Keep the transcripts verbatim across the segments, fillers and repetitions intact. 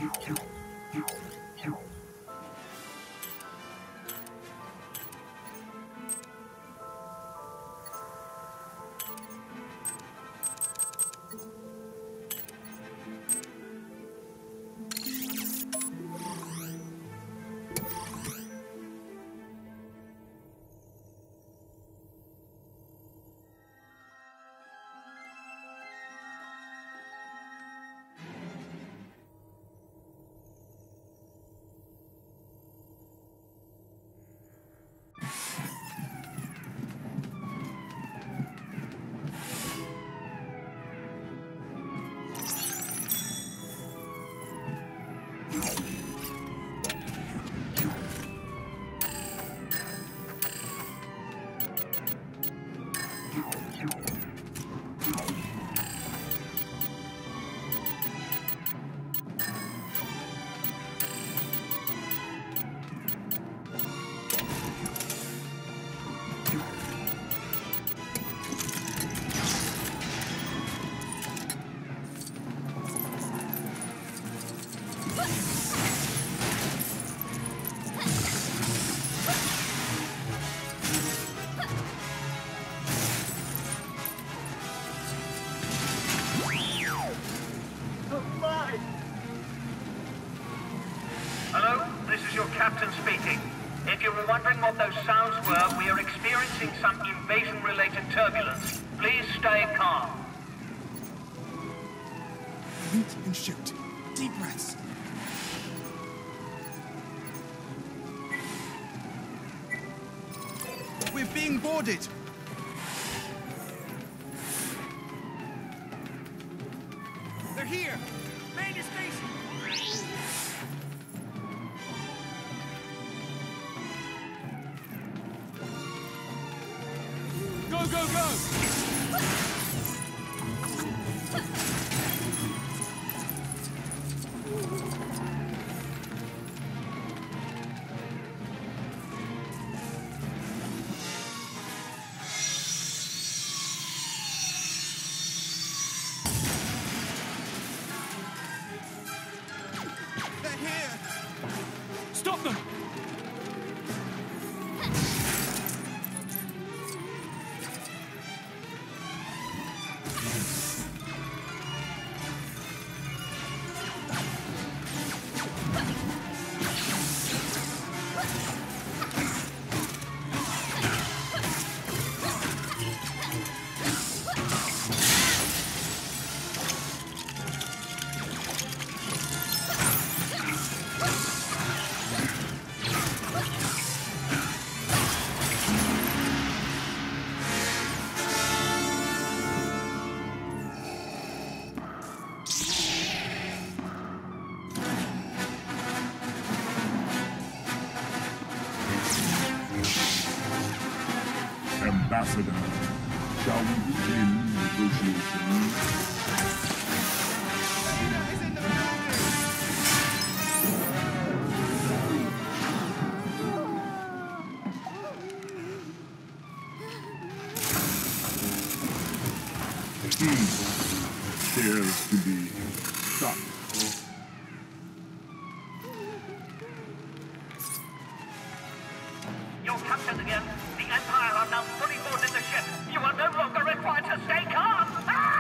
Captain speaking. If you were wondering what those sounds were, we are experiencing some invasion-related turbulence. Please stay calm. Meet and shoot. Deep breaths. We're being boarded. They're here. Man your station. Go, go, go! They're here! Stop them! Ambassador, shall we begin negotiations? He dares to be stopped. Your captain again. The Empire are now fully boarded the ship. You are no longer required to stay calm. Ah!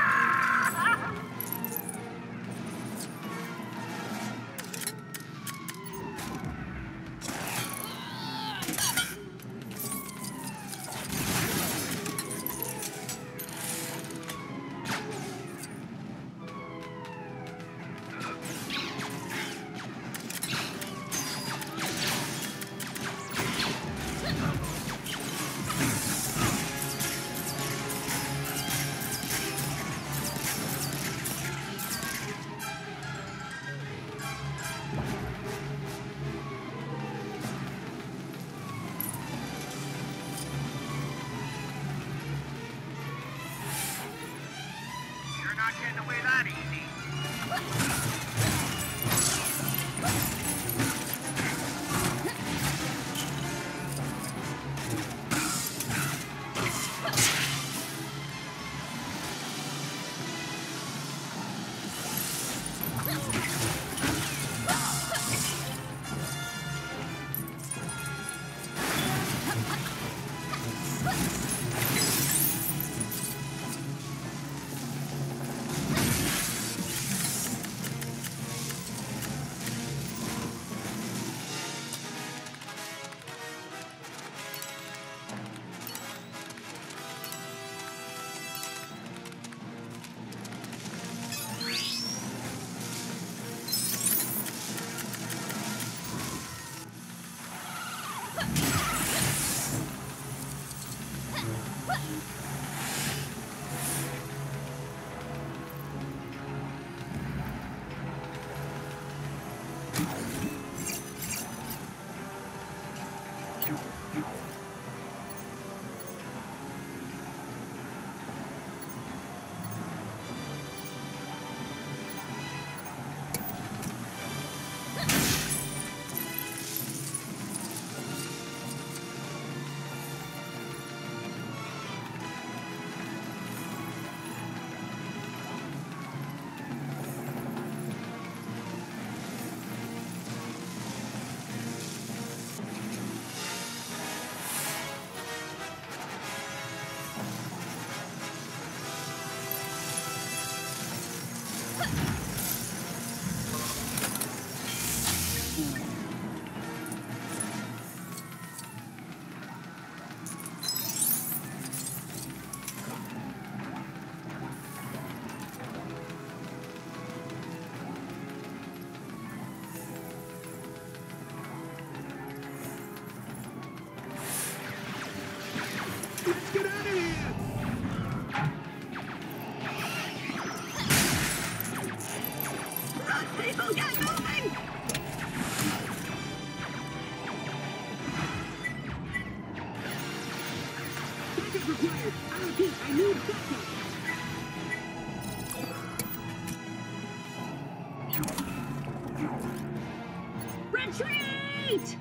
Retreat!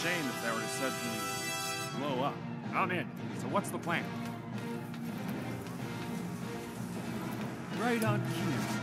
shame if they were to suddenly blow up. I'm in. So what's the plan? Right on cue.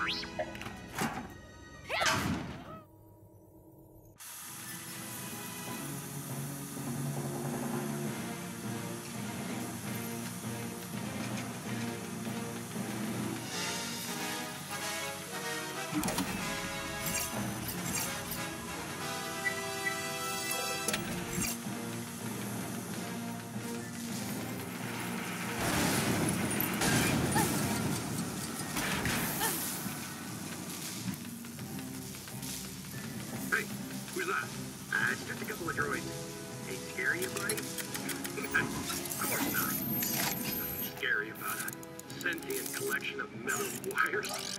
Who's that? Uh, it's just a couple of droids. They scare you, buddy? Of course not. Nothing scary about a sentient collection of metal wires.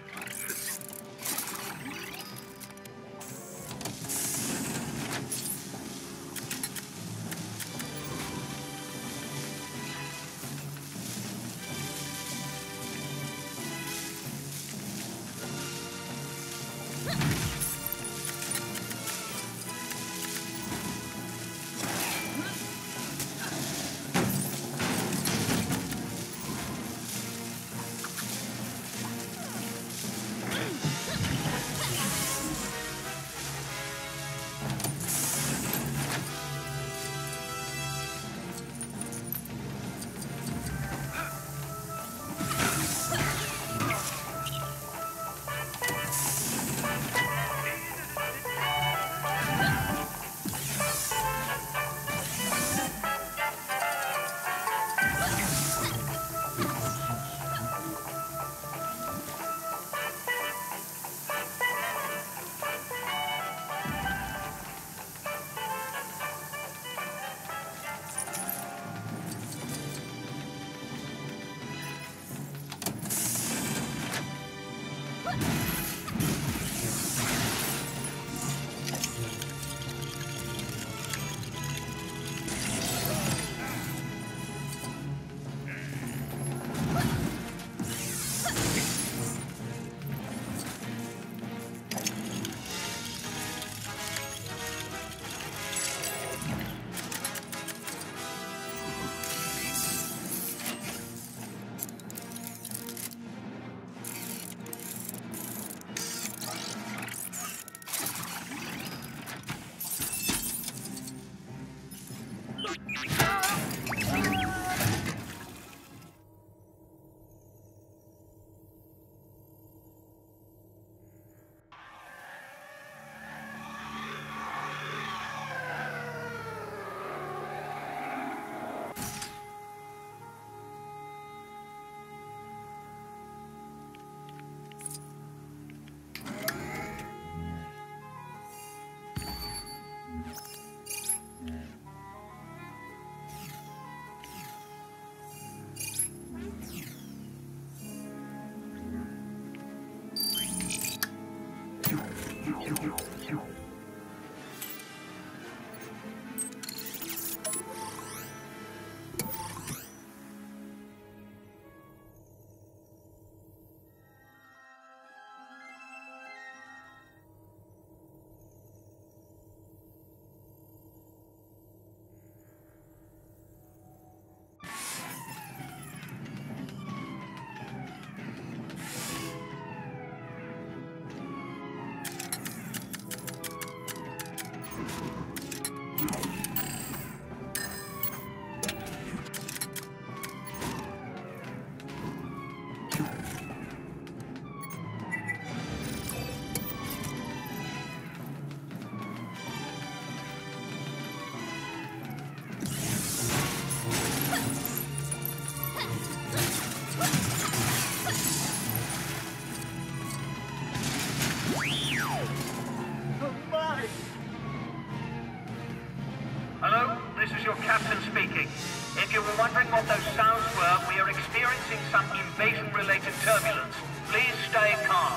Speaking. If you were wondering what those sounds were, we are experiencing some invasion-related turbulence. Please stay calm.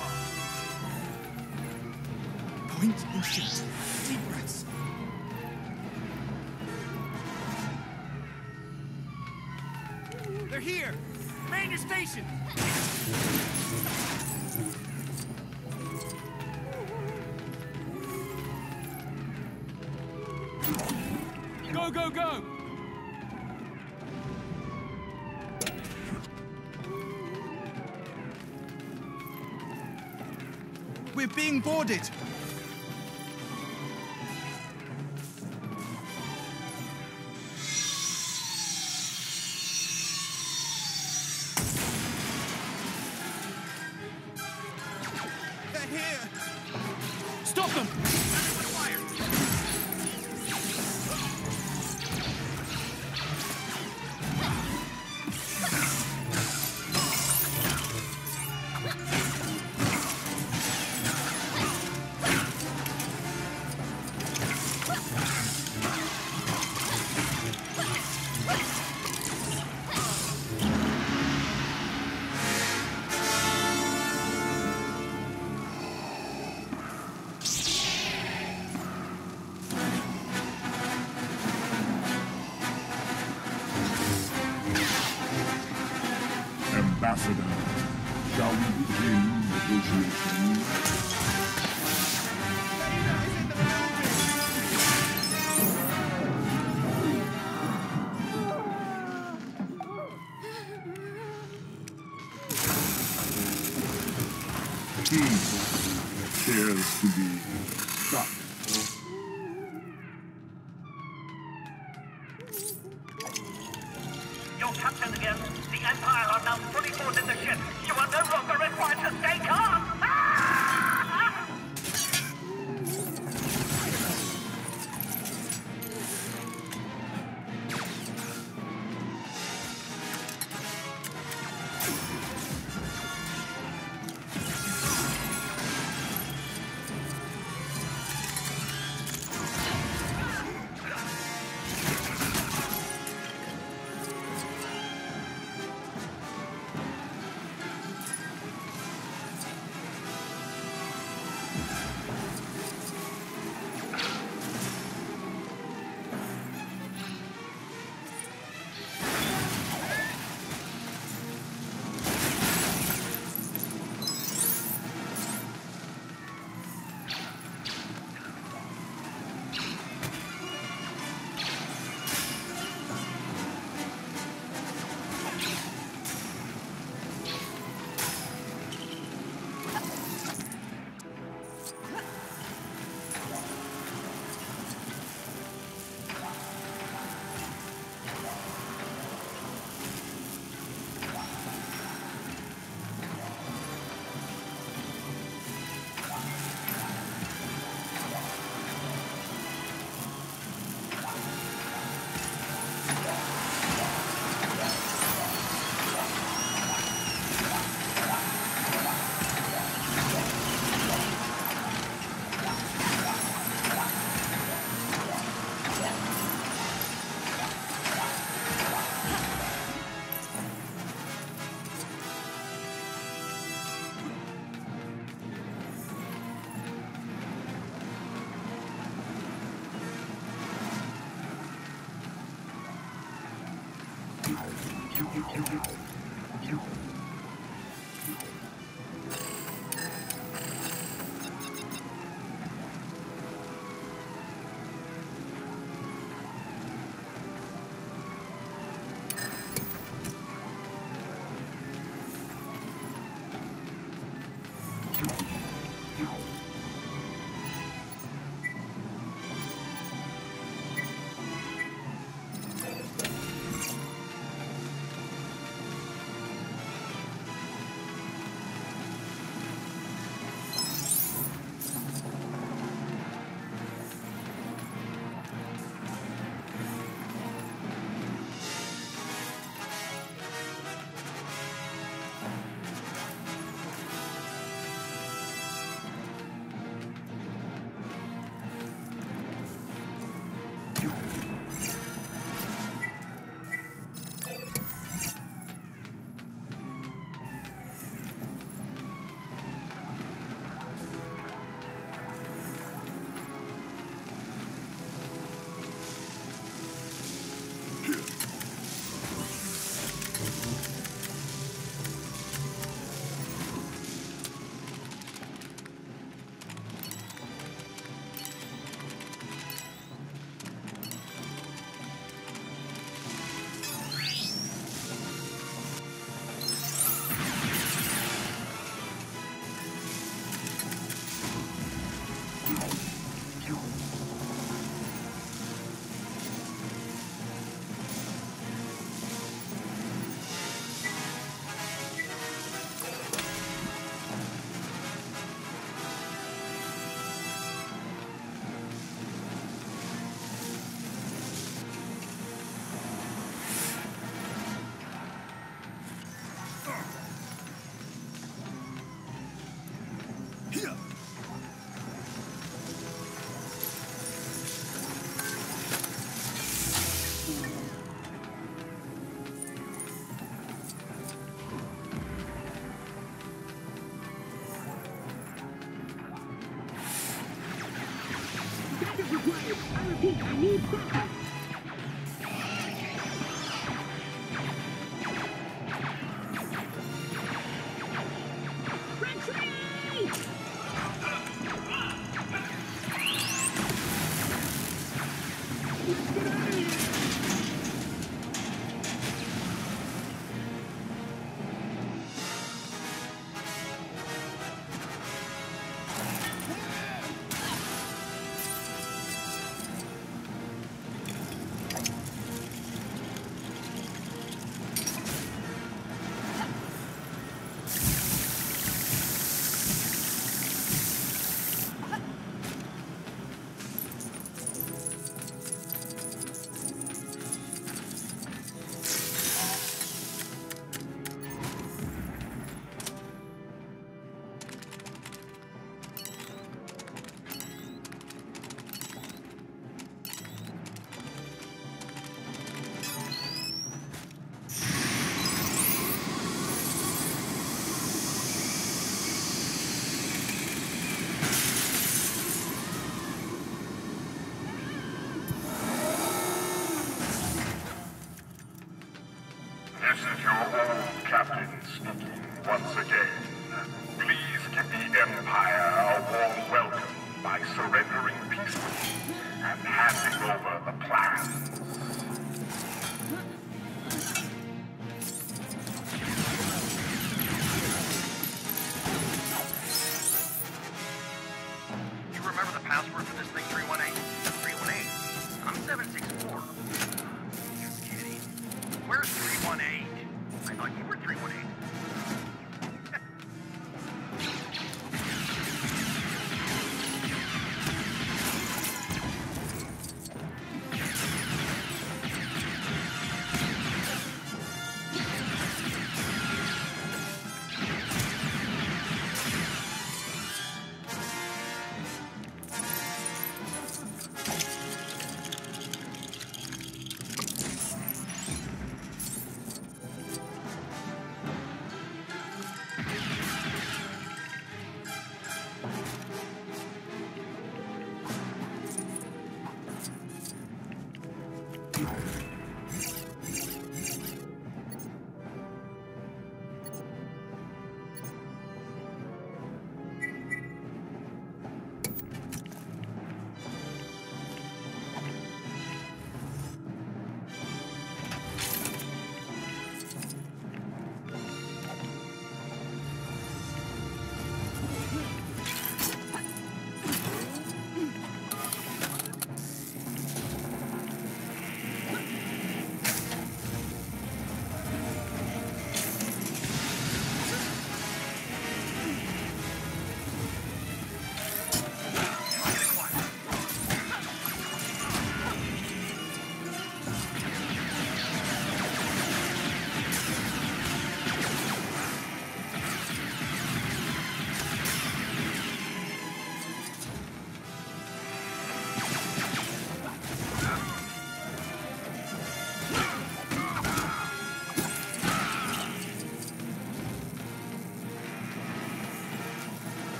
Point and shoot. Deep breaths. They're here! Man your station! Go, go, go! We're being boarded. They're here. Stop them! Ambassador, shall we begin negotiations? Peace appears to be stuck. Your captain again. The Empire are now fully boarded the ship. You are no longer required to stay calm. Ah!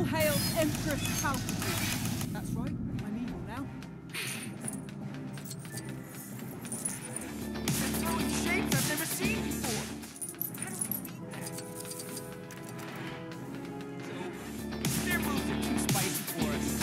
hail Empress Palpatine. That's right, I'm evil now. They're throwing shapes I've never seen before. So, their moves are too spicy for us.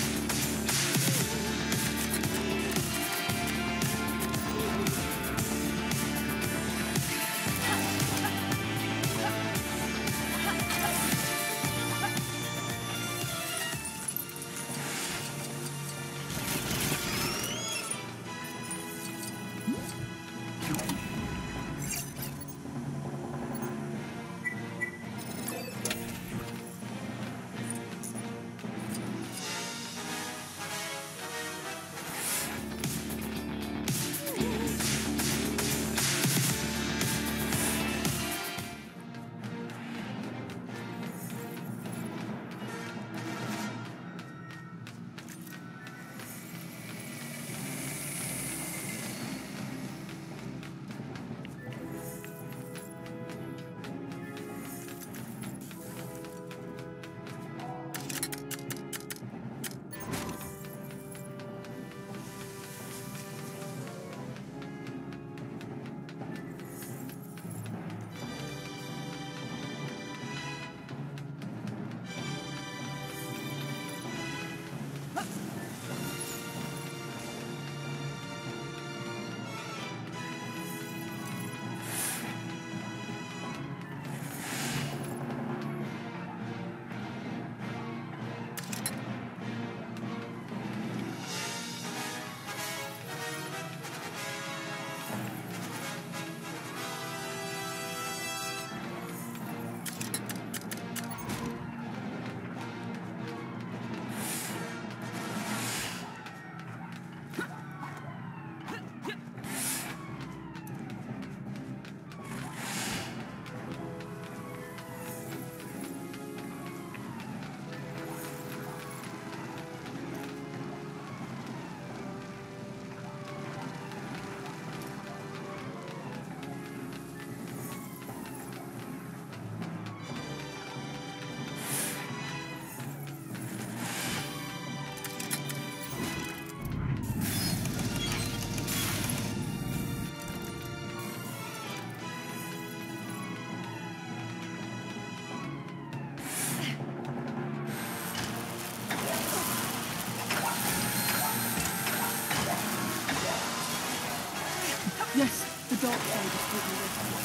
Yes, the dark side is totally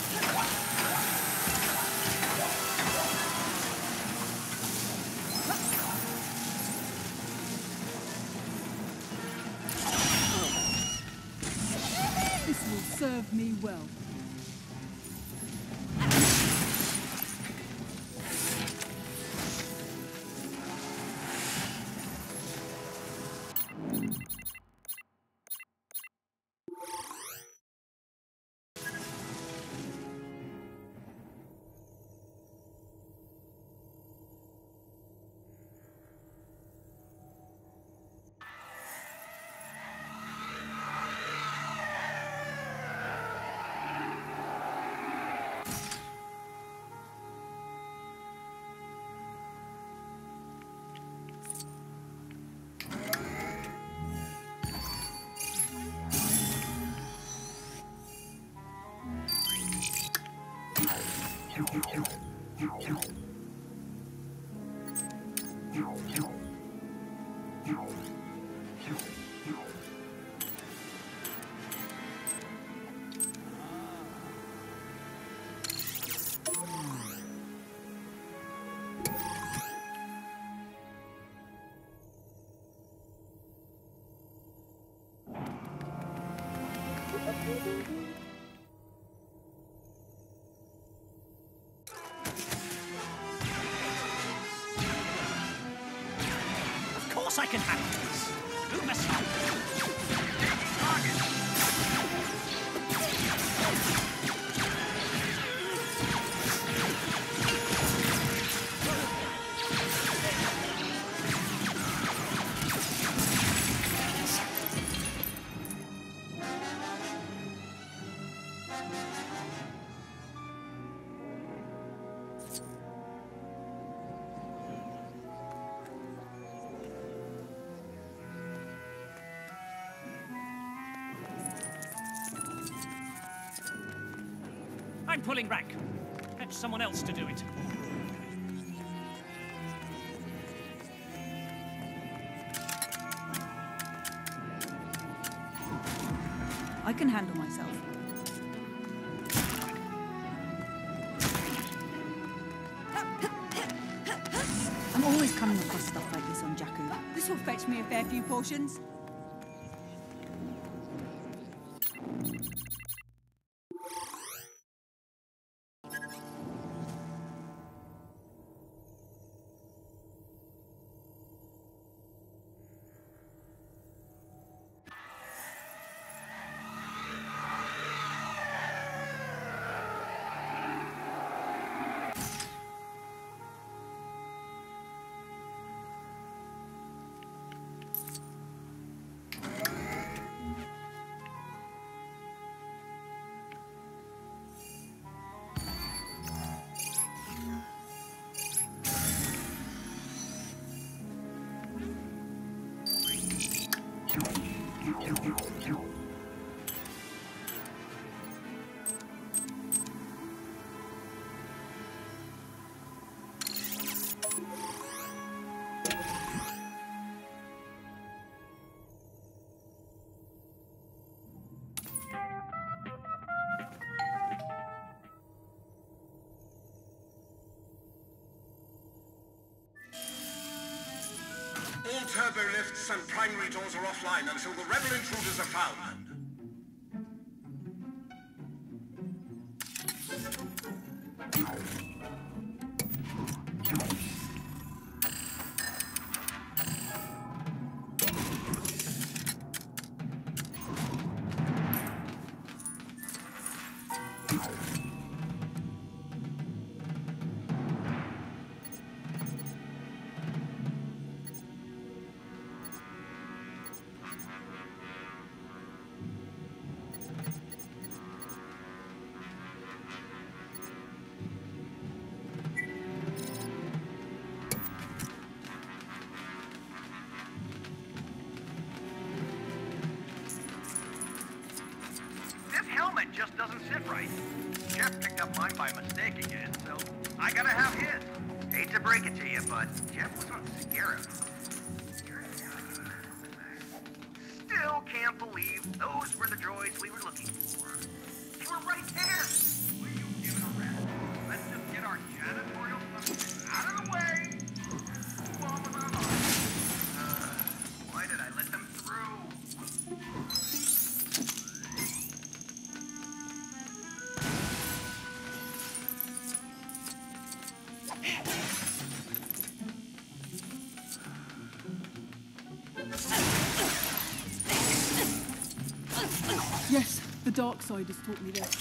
with me. This will serve me well. Of course I can handle this. Who must help? I'm pulling rank. Fetch someone else to do it. I can handle myself. I'm always coming across stuff like this on Jakku. This will fetch me a fair few portions. All turbo lifts and primary doors are offline until the rebel intruders are found. Just doesn't sit right. Jeff picked up mine by mistake again, so I gotta have his. Hate to break it to you, but Jeff was on Scarab. Still can't believe those were the droids we were looking for. They were right there. Will you give it a rest? Let's just get our janitorial stuff out of the way. Move on with our lives. Uh, why did I let them through? Yes, the dark side has taught me this.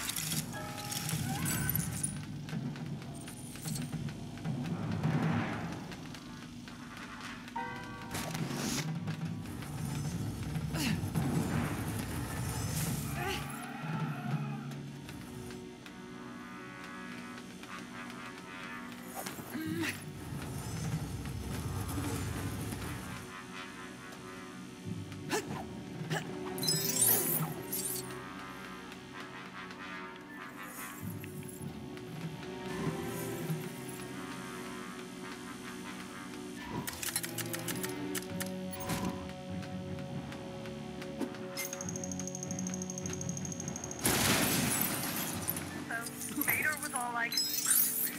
Like, this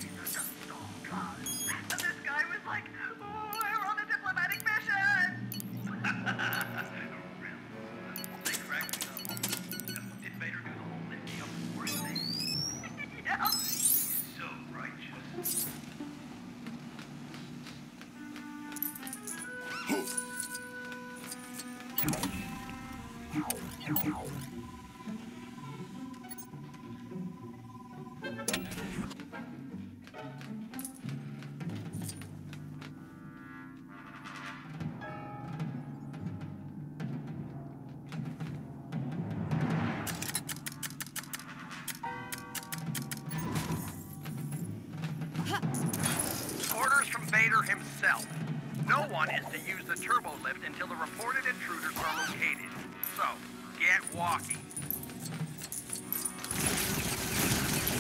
guy was like, oh, we're on a diplomatic mission! They cracked me up. Did Vader do the whole lifting up the force thing? Yeah. He's so righteous. Orders from Vader himself. No one is to use the turbo lift until the reported intruders are located. So, get walking.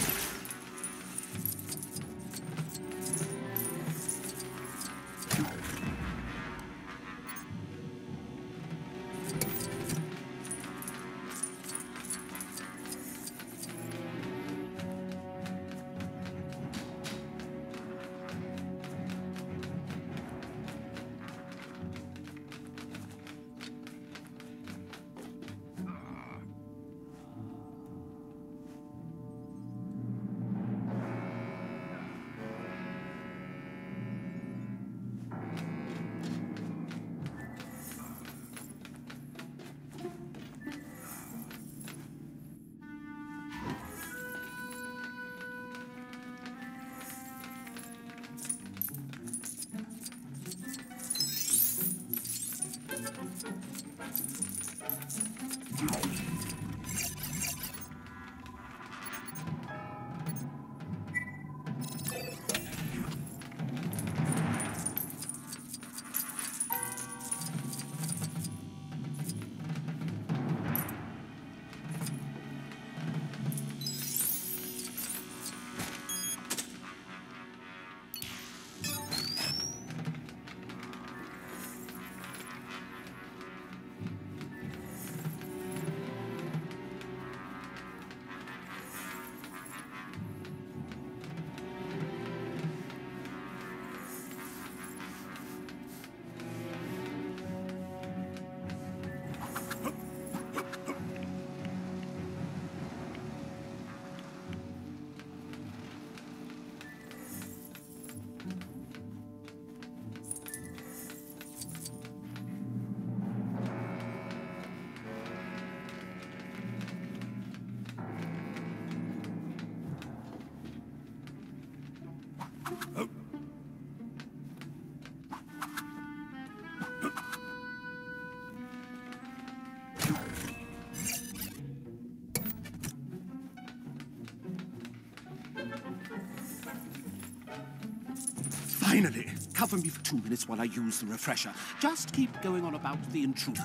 Finally! Cover me for two minutes while I use the refresher. Just keep going on about the intruder.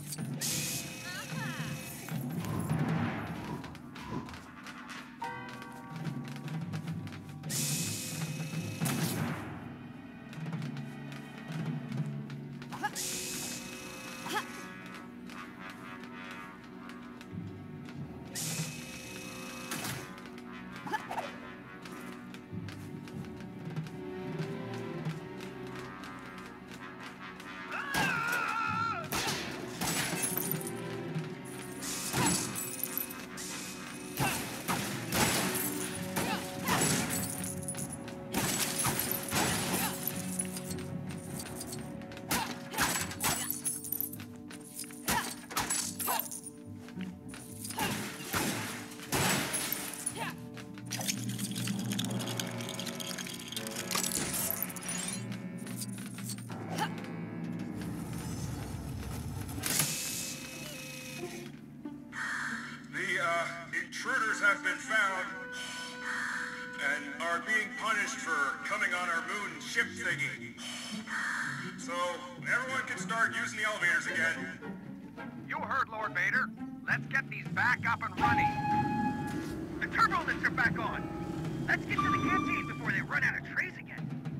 Intruders have been found and are being punished for coming on our moon ship thingy. So everyone can start using the elevators again. You heard Lord Vader. Let's get these back up and running. The turbo lifts are back on. Let's get to the canteen before they run out of trays again.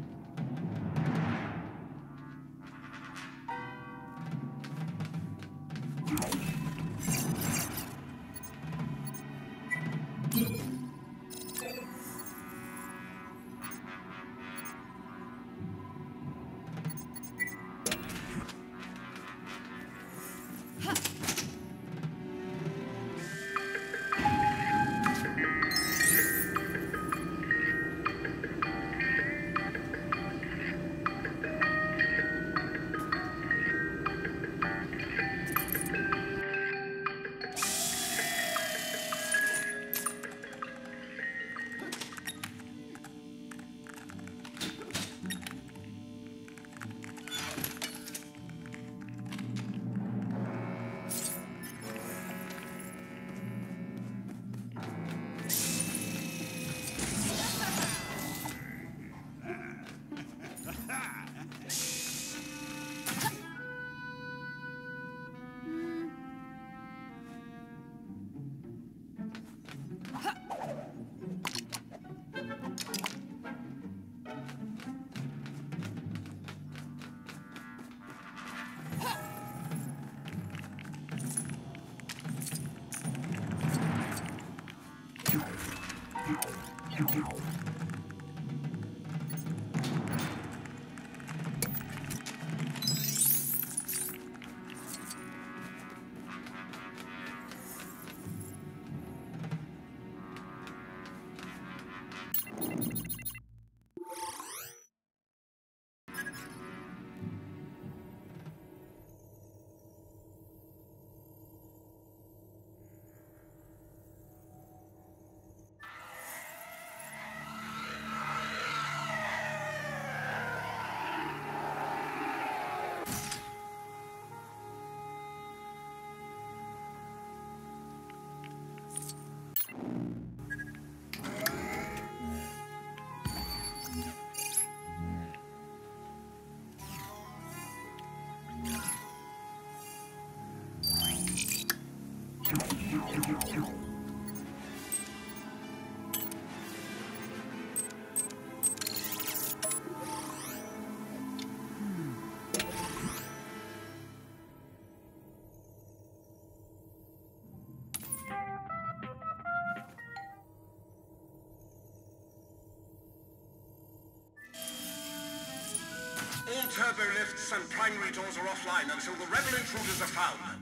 All turbo lifts and primary doors are offline until the rebel intruders are found.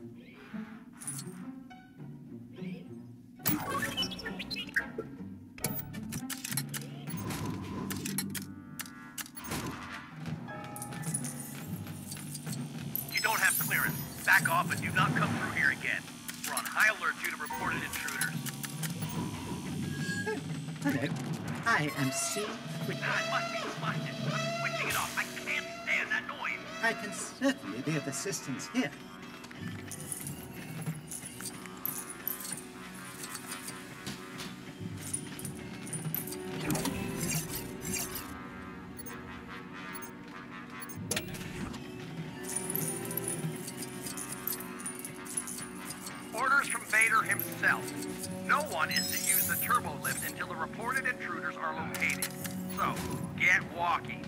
You don't have clearance. Back off and do not come through here again. We're on high alert due to reported intruders. Hello. I am C. Ah, it must be spotted. I'm switching it off. I can't stand that noise. I can certainly be of assistance here. No one is to use the turbo lift until the reported intruders are located. So, get walking.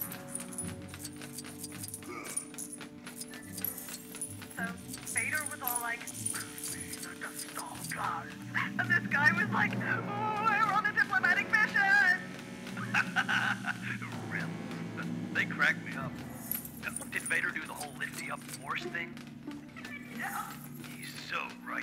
So, Vader was all like, the stalkers. And this guy was like, oh, we're on a diplomatic mission. Really? They cracked me up. Did Vader do the whole lifty up Morse thing? Yeah. He's so righteous.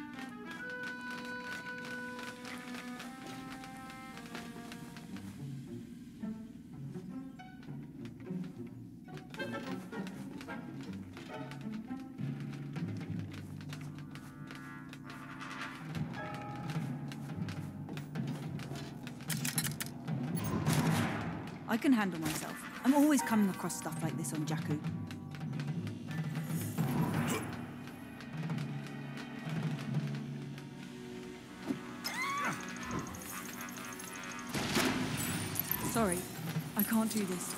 I can handle myself. I'm always coming across stuff like this on Jakku. Sorry, I can't do this.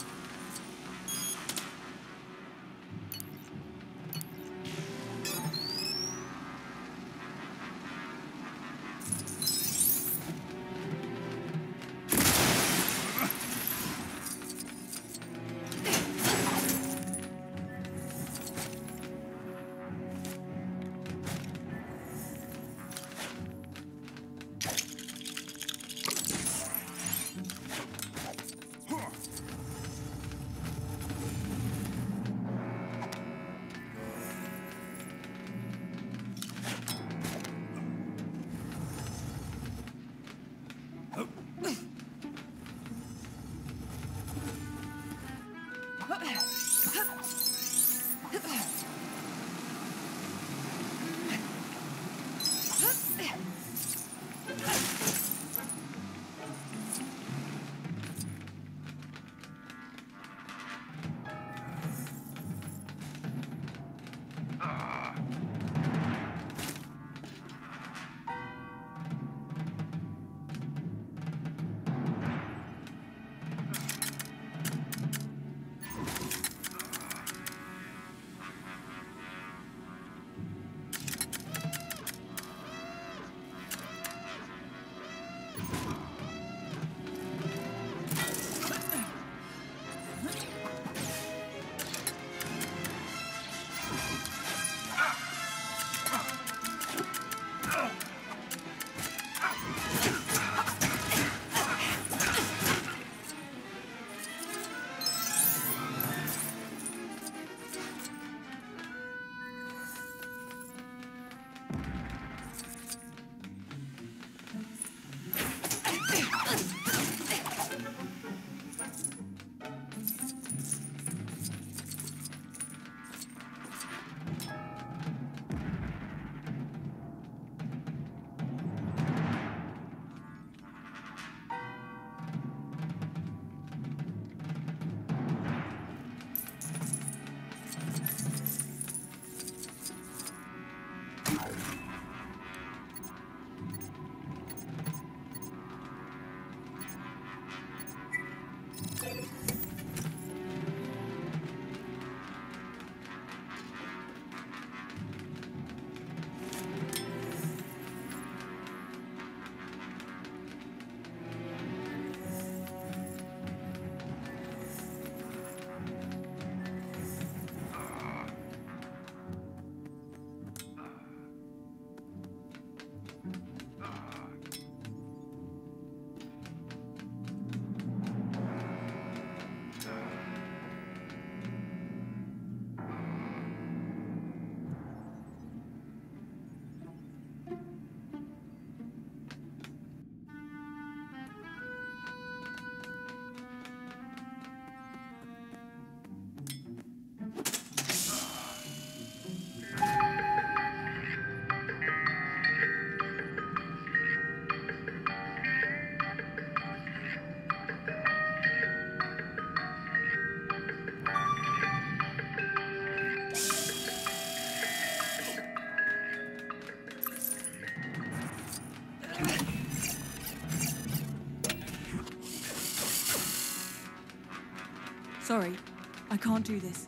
Sorry, I can't do this.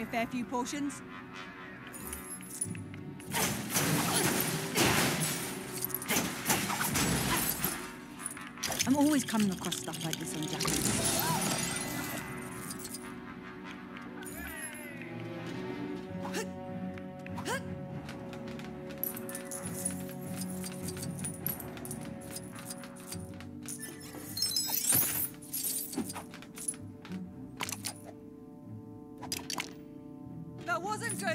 me a fair few portions. I'm always coming across stuff like this on Jakku. That wasn't good.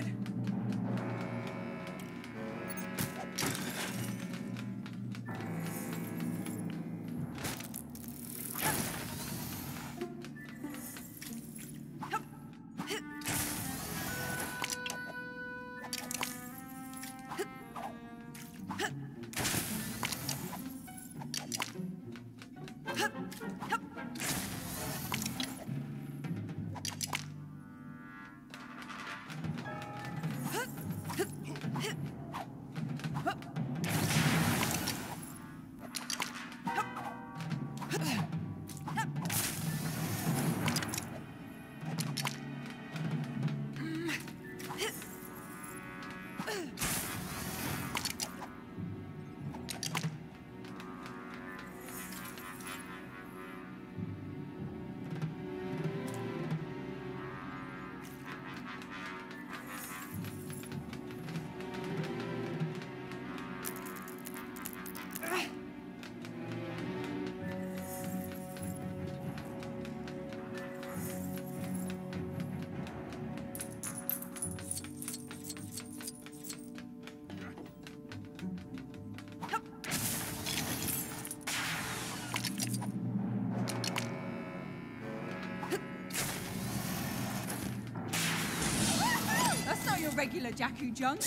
Regular Jakku junk.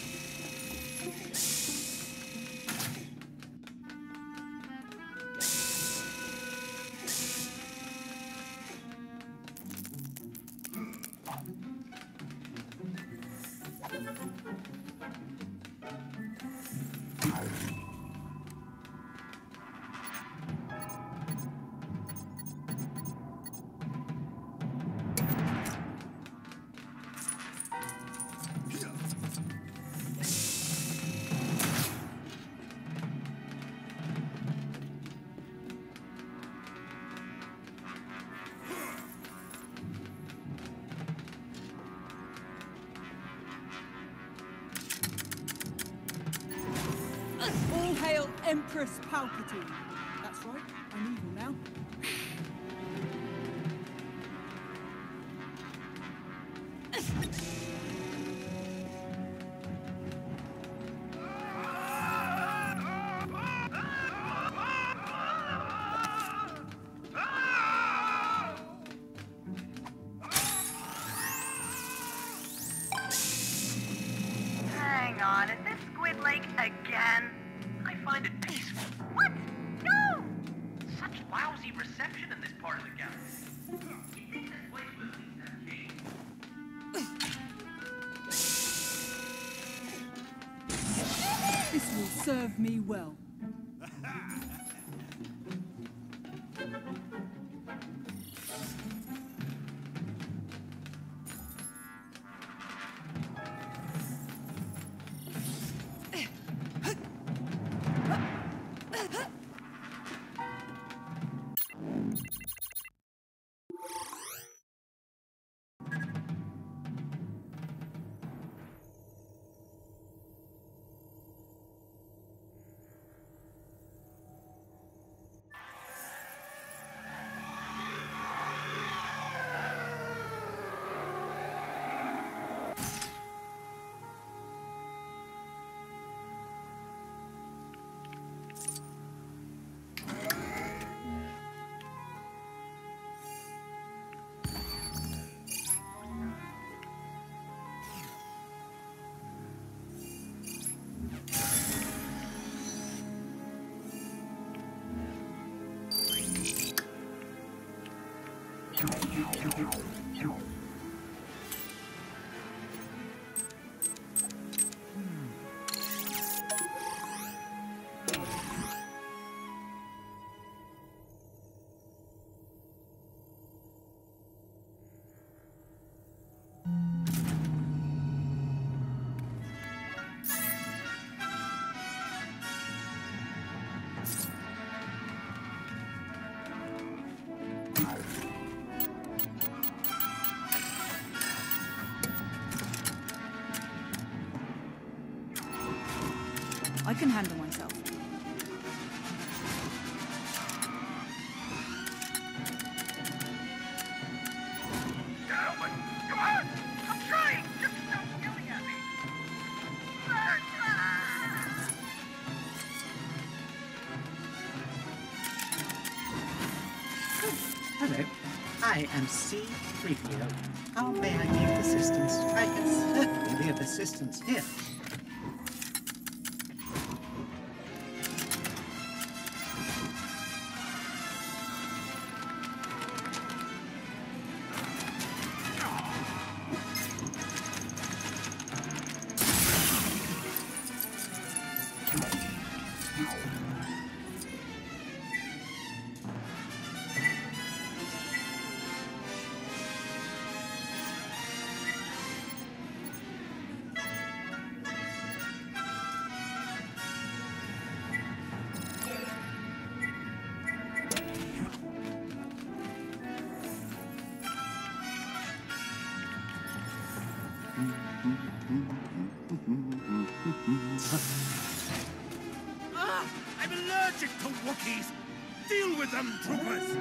All hail Empress Palpatine. That's right, I'm evil now. Hang on, is this Squid Lake again? I find it peaceful. What? No! Such lousy reception in this part of the galaxy. You'd think this place would at least have king. This will serve me well. Hmm. I can handle myself. Gentlemen, come on! I'm trying! Just stop yelling at me! Hello, I am C three P O. How may I be of assistance? I can certainly be of assistance here. Ah! I'm allergic to Wookiees! Deal with them, troopers!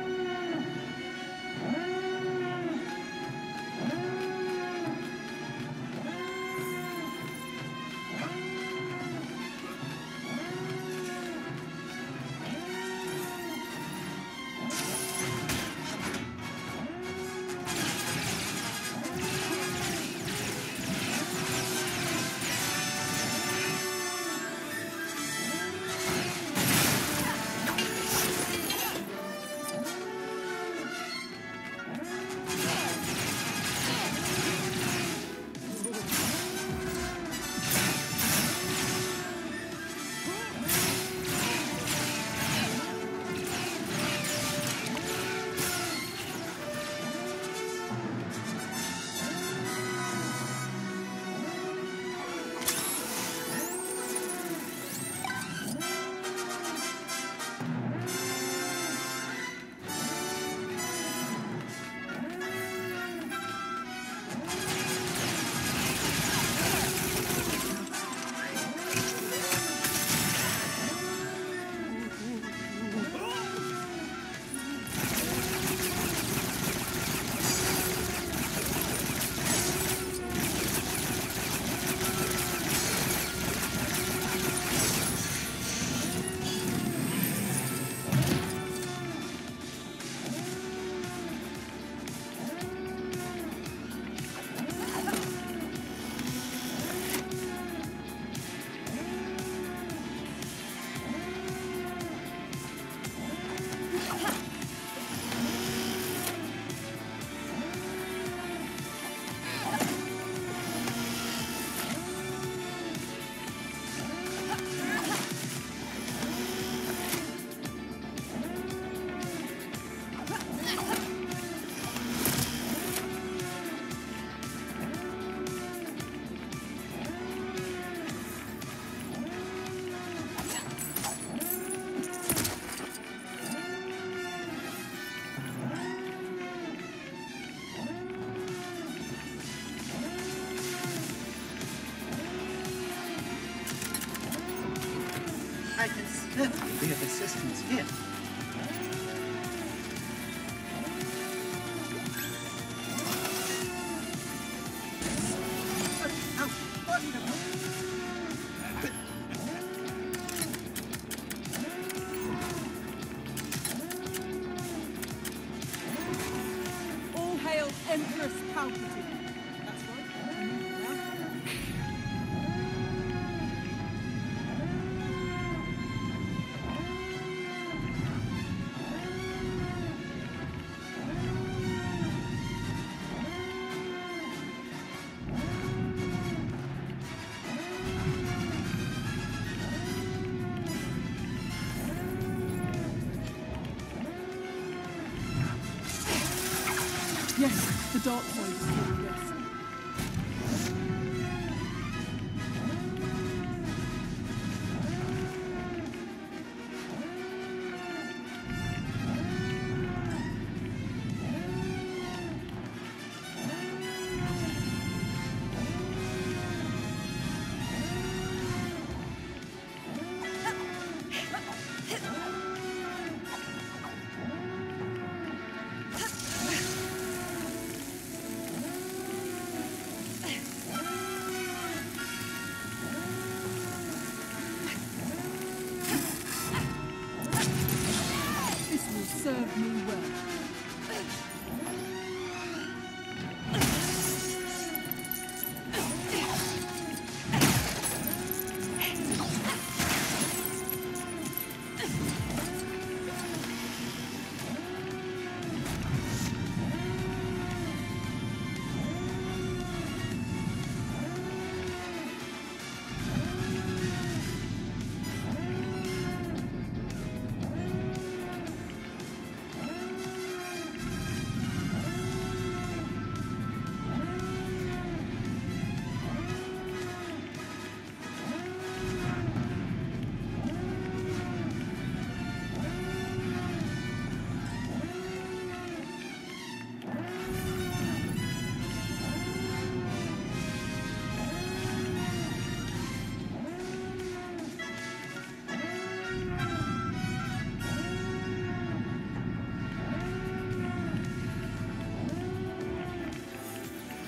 I can certainly be of assistance here. Oh, wonderful. All hail Empress Palpatine. That's right. Yes, the dark side is here, yes.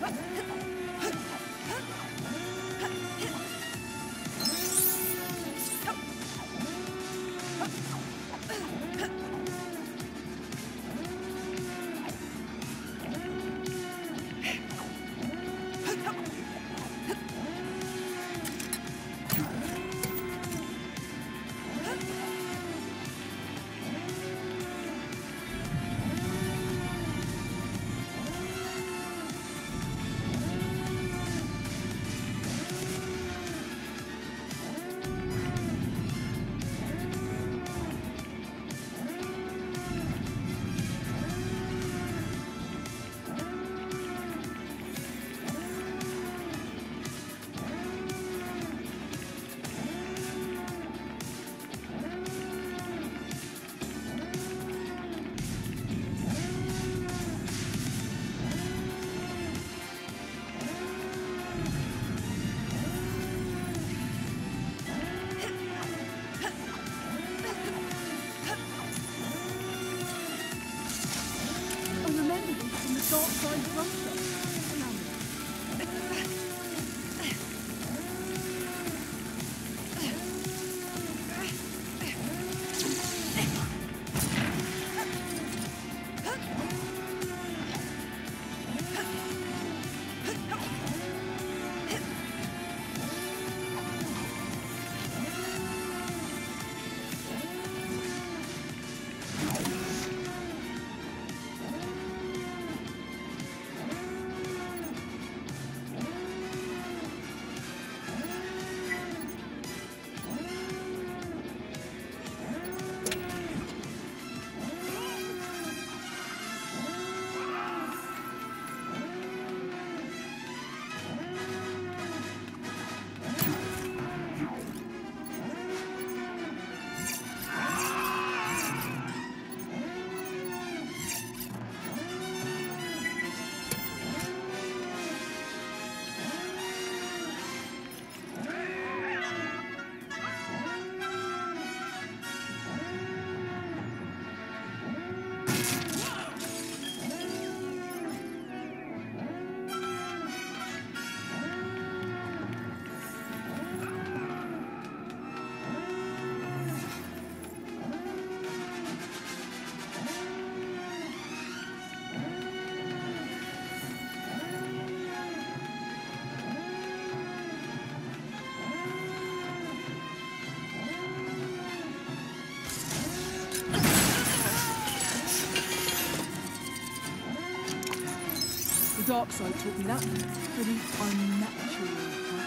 The dark side taught me that. Pretty unnatural.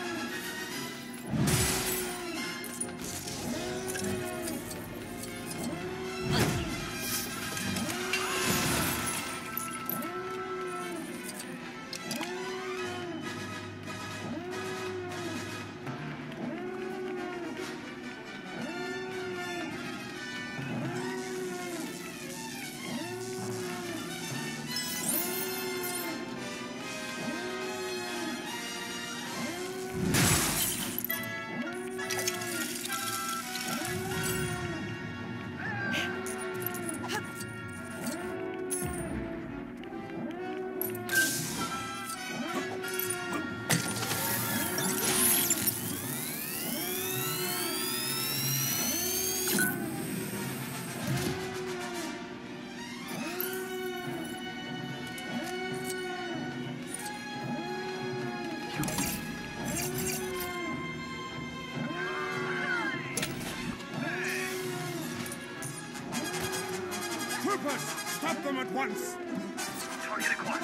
Troopers, stop them at once! Target acquired.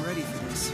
ready for this.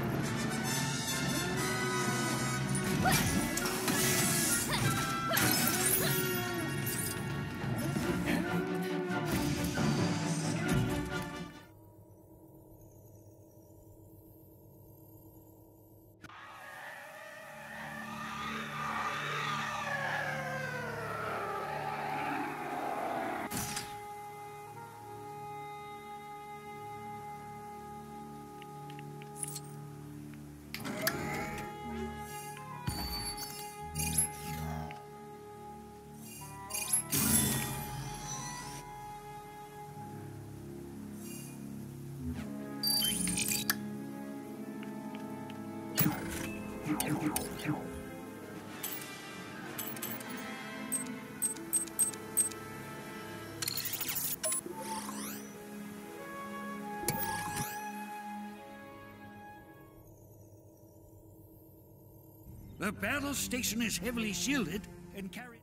The battle station is heavily shielded and carried.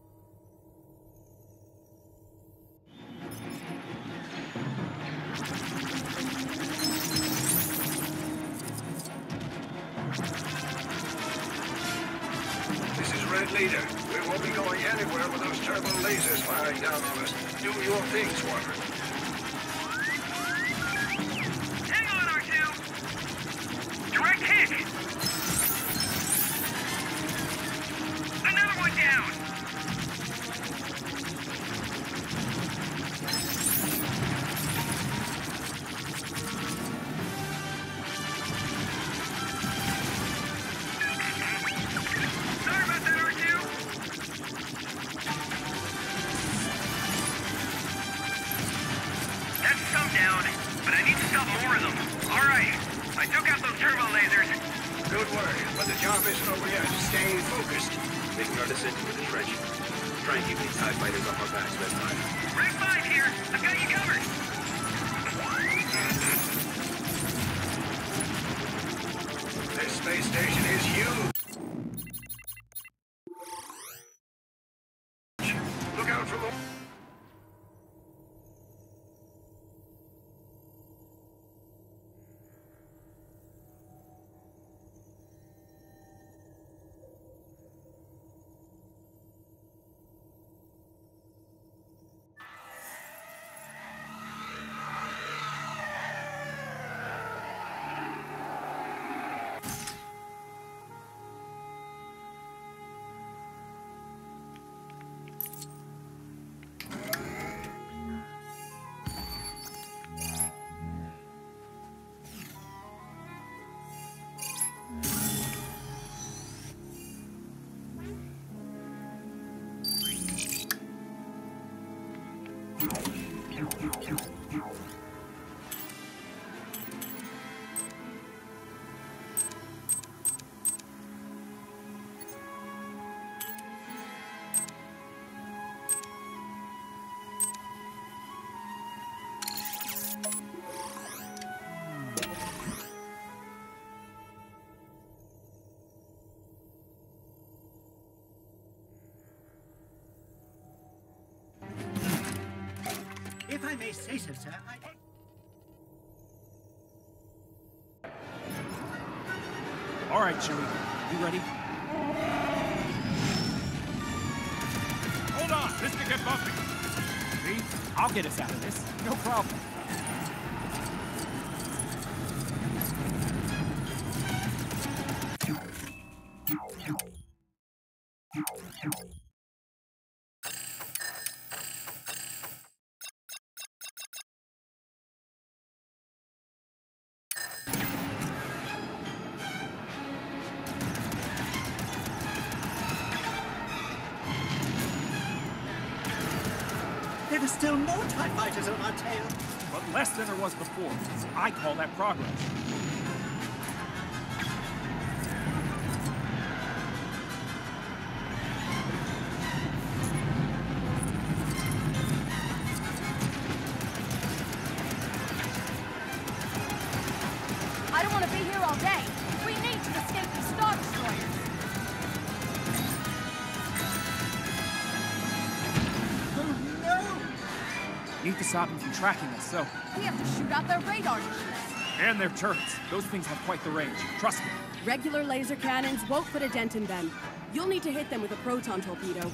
This is Red Leader. We won't be going anywhere with those turbo lasers firing down on us. Do your thing, Squadron. Hang on, R two! Direct hit! Another one down! Sorry about that, R two! That's some down, but I need to stop more of them. Alright, I took out those turbo lasers. Good work, but the job isn't over yet. Stay focused. Making our descent into the trench. Try and keep these TIE fighters off our backs this time. Rig five here! I've got you covered! This space station is huge. Look out for the... If I may say so, sir, I... All right, Chewie. You ready? Hold on, this could get bumpy. See? I'll get us out of this. No problem. There are still more TIE fighters on our tail. But less than there was before. I call that progress. I don't want to be here all day. We need to escape the Star Destroyers. Oh, no! Need to stop them from tracking us, so... We have to shoot out their radar dishes. And their turrets. Those things have quite the range. Trust me. Regular laser cannons won't put a dent in them. You'll need to hit them with a proton torpedo.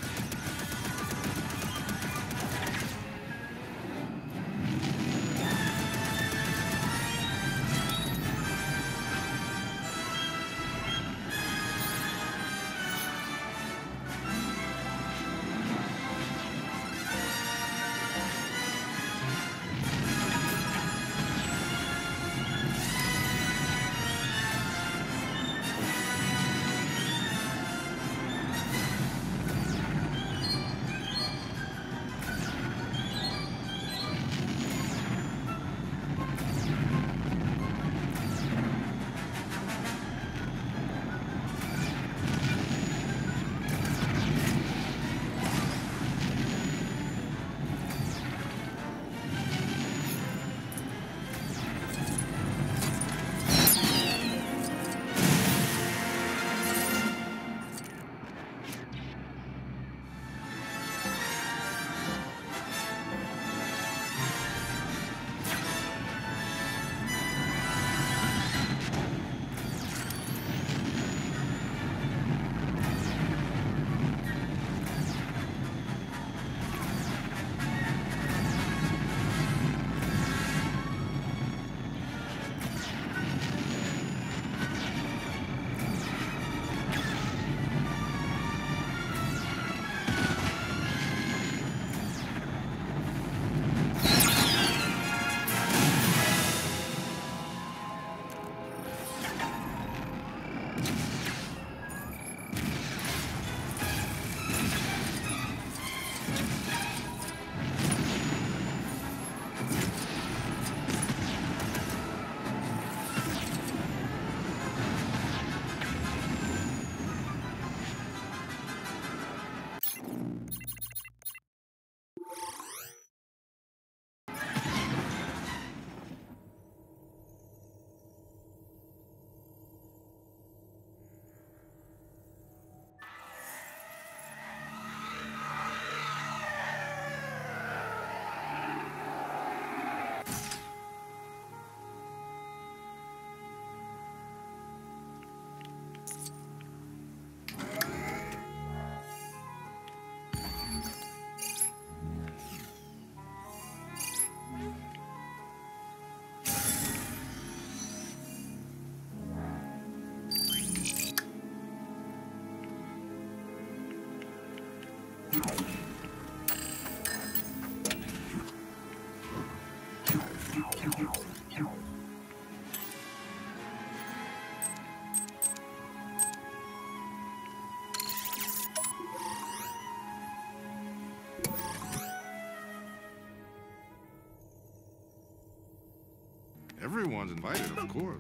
Everyone's invited, of course.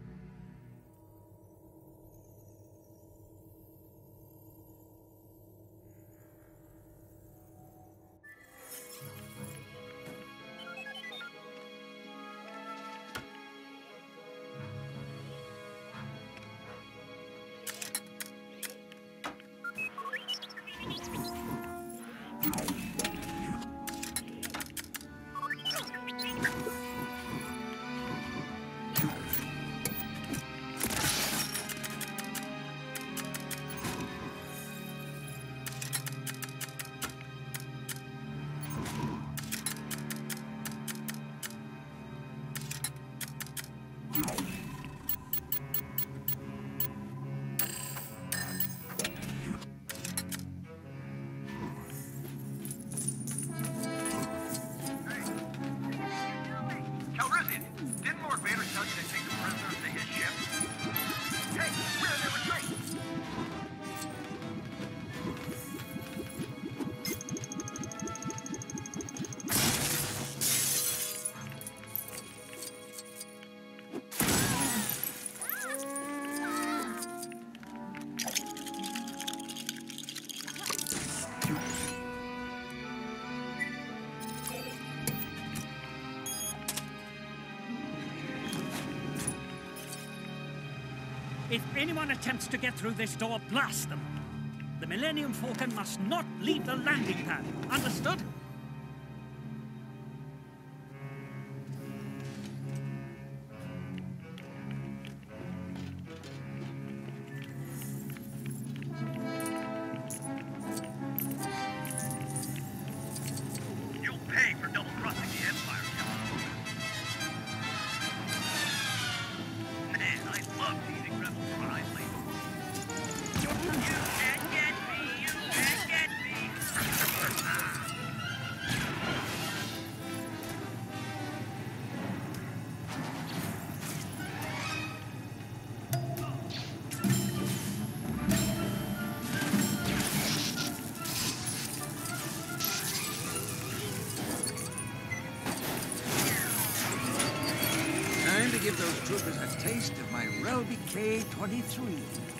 If anyone attempts to get through this door, blast them. The Millennium Falcon must not leave the landing pad. Understood? give those troopers a taste of my Relby K twenty-three.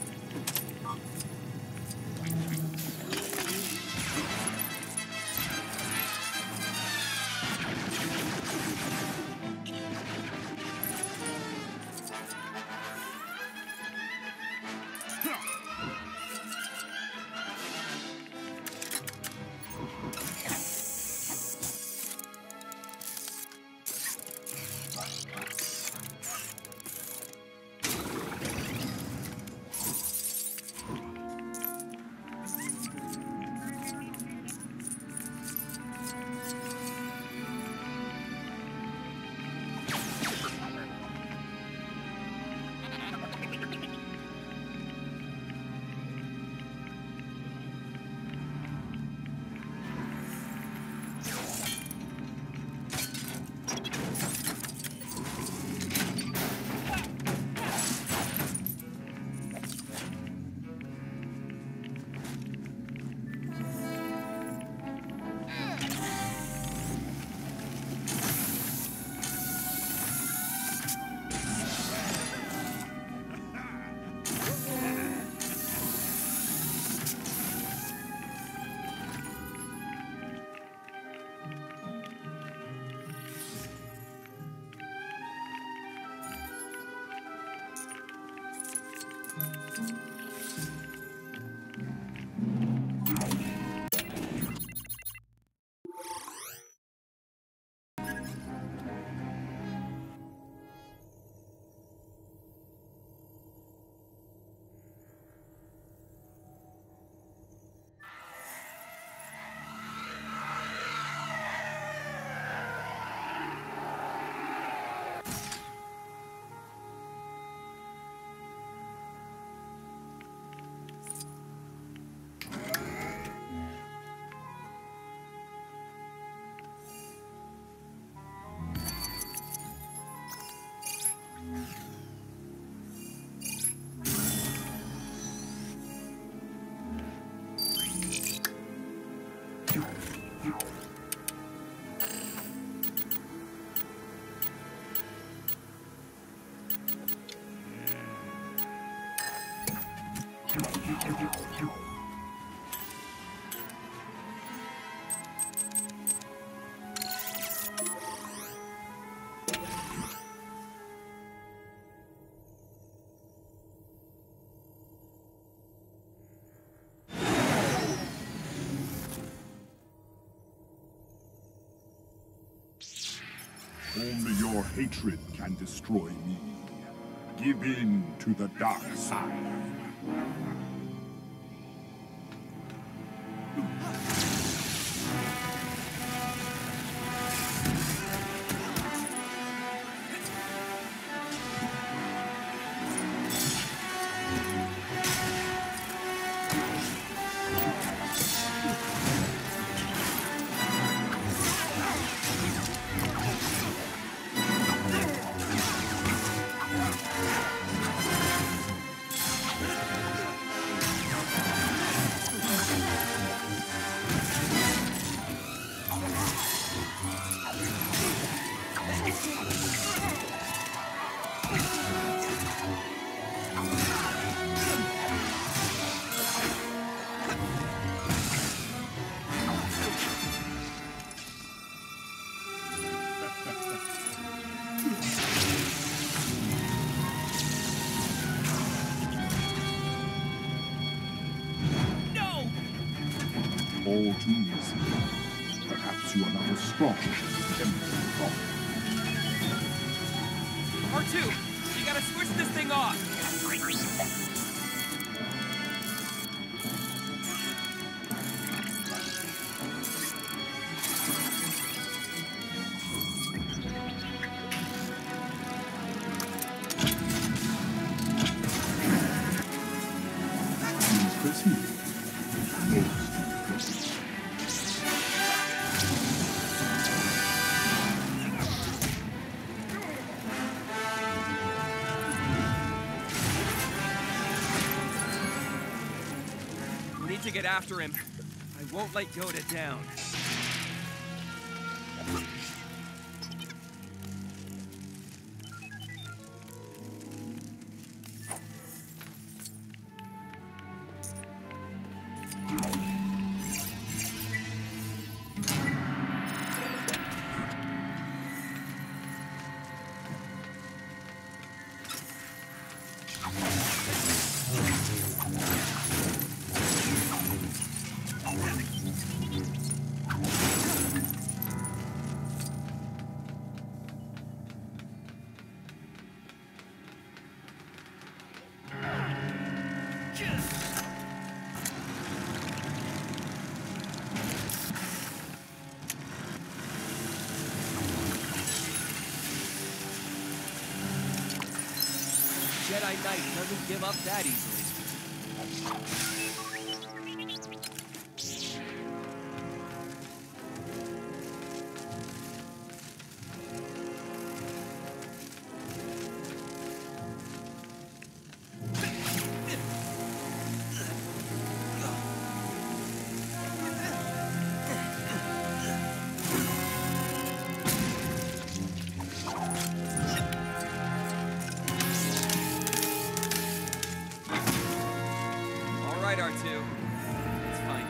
Only your hatred can destroy me. Give in to the dark side. All too easy. Perhaps you are not as strong as you thought. R two, you gotta switch this thing off. To get after him. I won't let Yoda down. Jedi Knight doesn't give up that easily. R two. It's fine.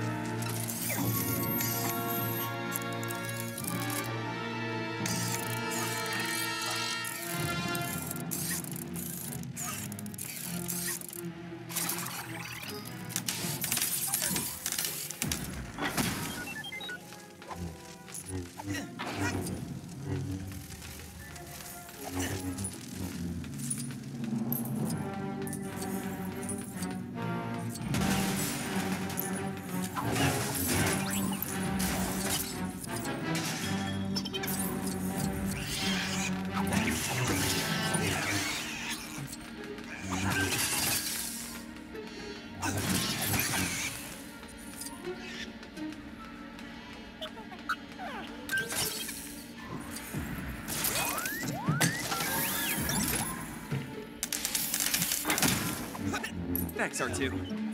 Thanks, R two.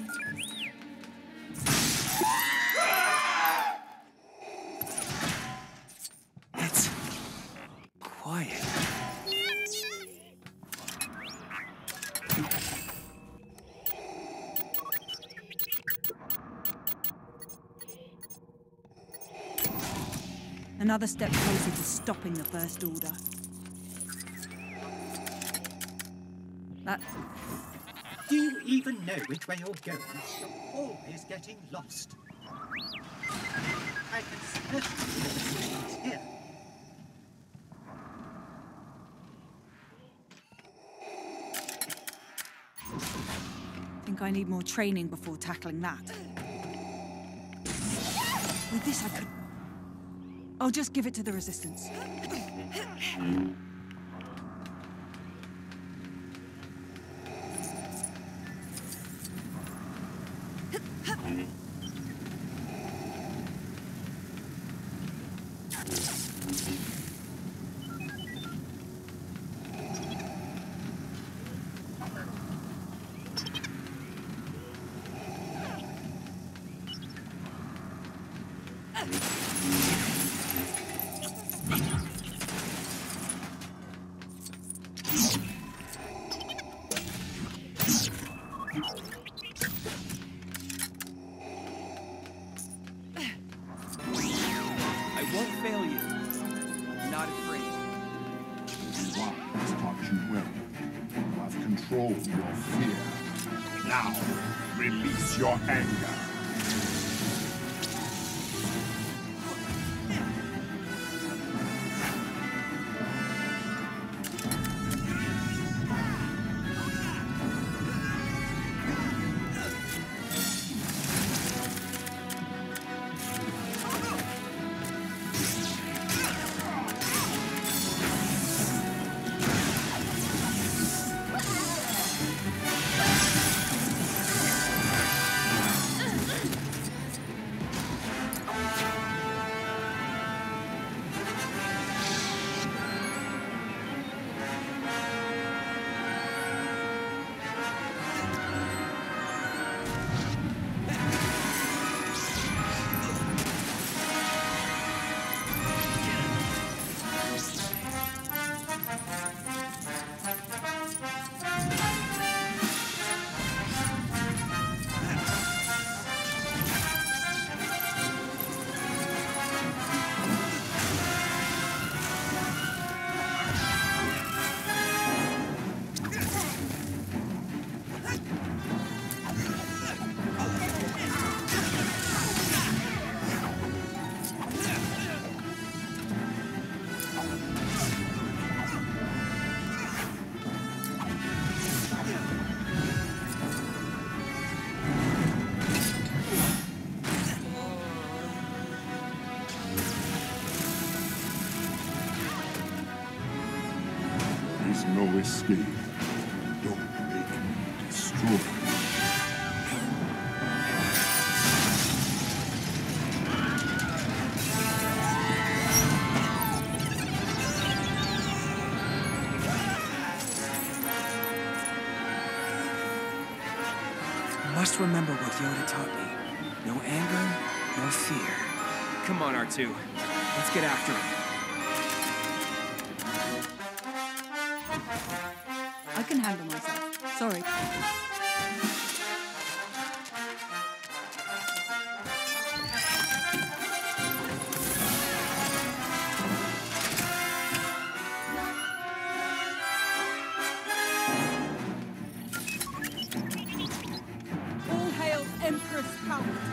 It's quiet. Another step closer to stopping the First Order. That... Do you even know which way you're going? You're always getting lost. I can certainly see the systems here. I think I need more training before tackling that. With this I could... I'll just give it to the Resistance. Control your fear. Now, release your anger. no escape. Don't make me destroy you. Must remember what Yoda taught me. No anger, no fear. Come on, R two. Let's get after him. I can handle myself. Sorry. All hail Empress Palpatine.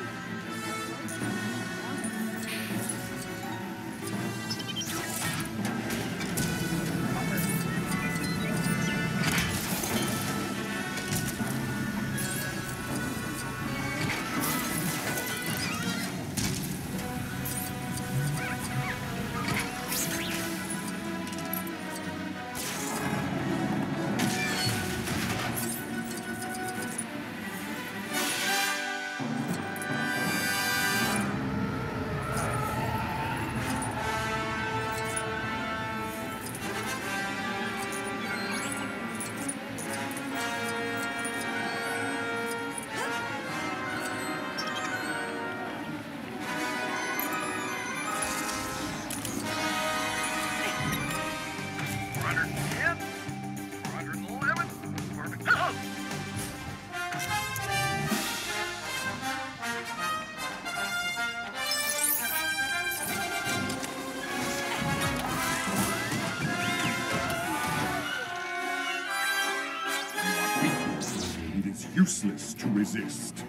Useless to resist.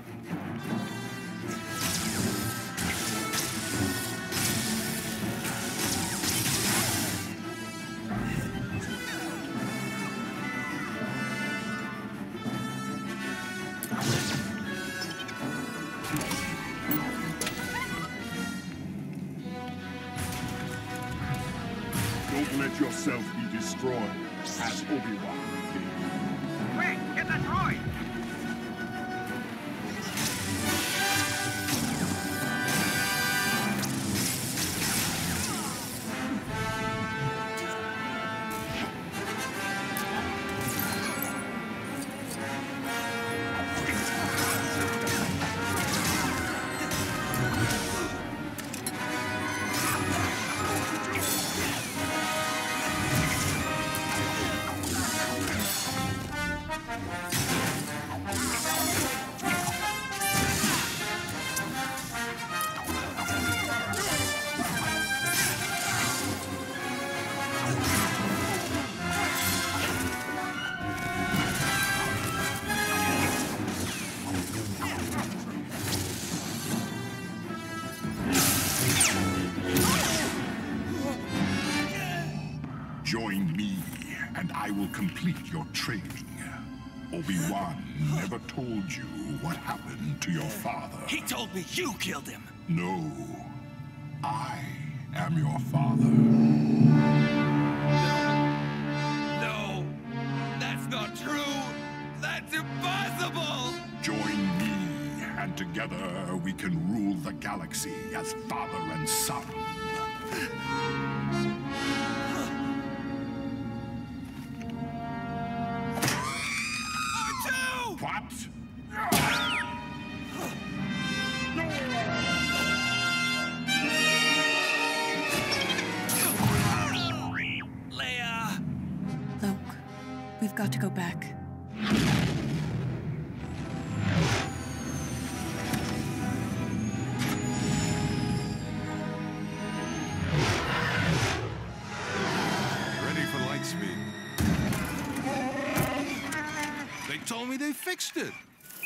Don't let yourself be destroyed, as Obi-Wan did. Wait, get that droid! Join me, and I will complete your training. Obi-Wan never told you what happened to your father. He told me you killed him. No, I am your father. No, that's not true. That's impossible. Join me, and together we can rule the galaxy as father and son. What? Leia! Luke, we've got to go back. Ready for light speed. They told me they fixed it.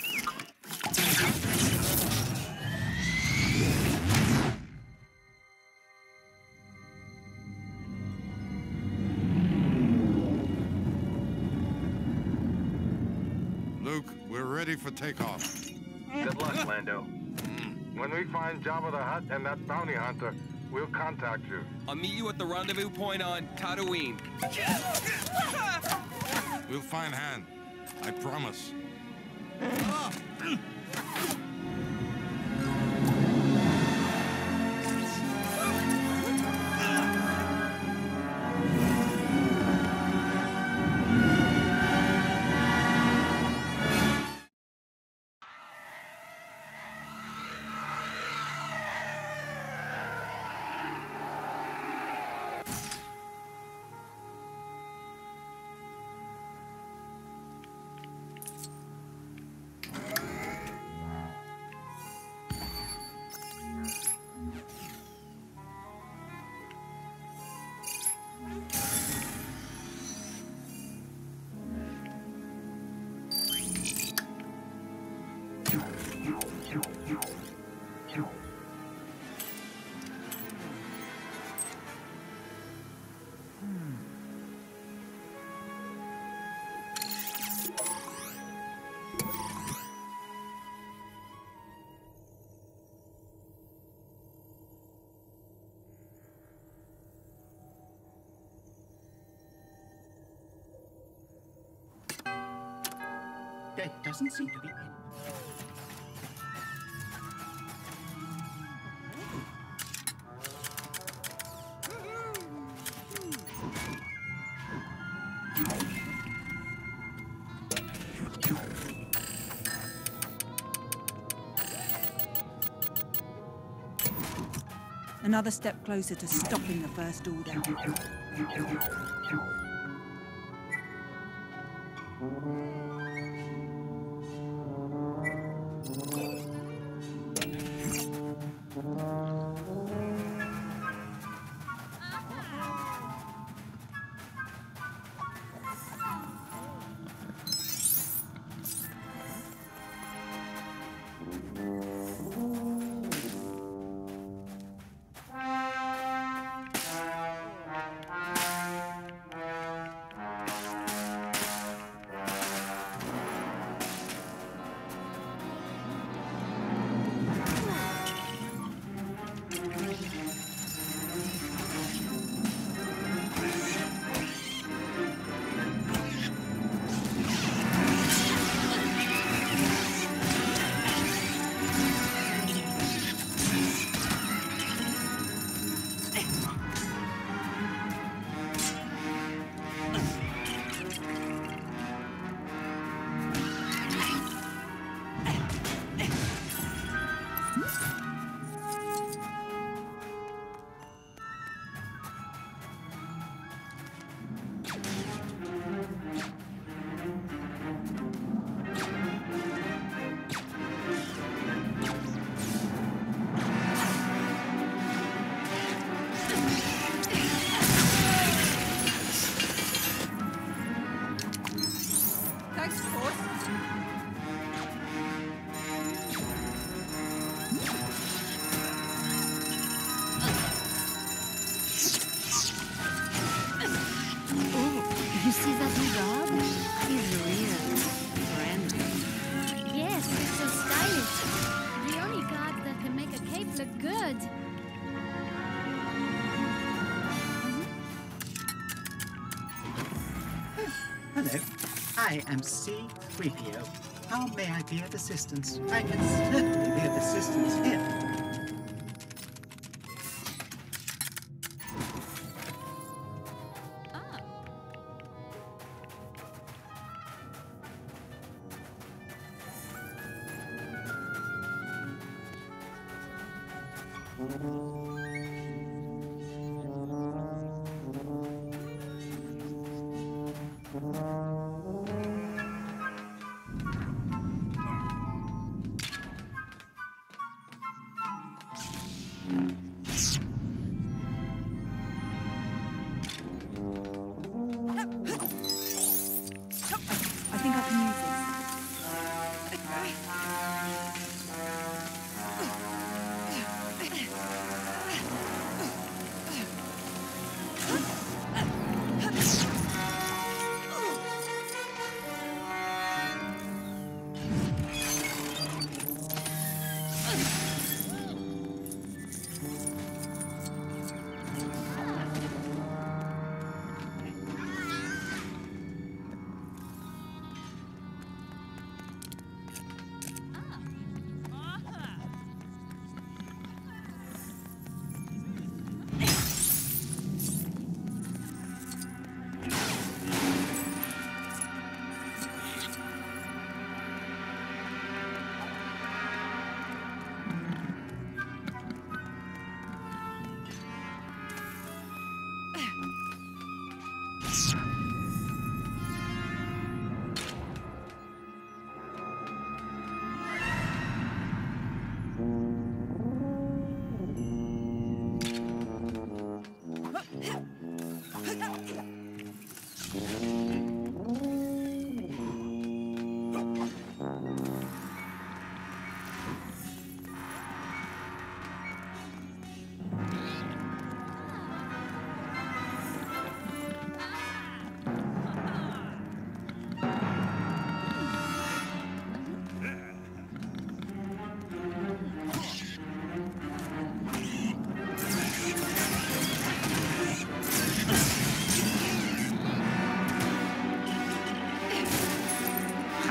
Luke, we're ready for takeoff. Good luck, Lando. When we find Jabba the Hutt and that bounty hunter, we'll contact you. I'll meet you at the rendezvous point on Tatooine. We'll find Han. I promise. There doesn't seem to be any. Another step closer to stopping the First Order. Hello, I am C three P O. How may I be of assistance? I can certainly be of assistance here.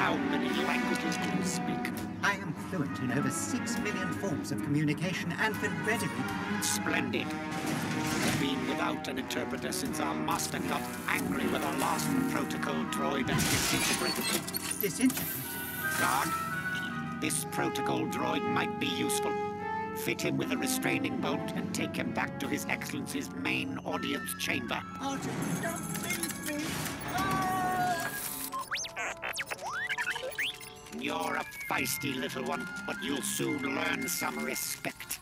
How many languages do you speak? I am fluent in over six million forms of communication and can readily... Splendid. We've been without an interpreter since our master got angry with our last protocol droid and disintegrated him. Disintegrated? Guard, this protocol droid might be useful. Fit him with a restraining bolt and take him back to His Excellency's main audience chamber. Artie, don't leave me! You're a feisty little one, but you'll soon learn some respect.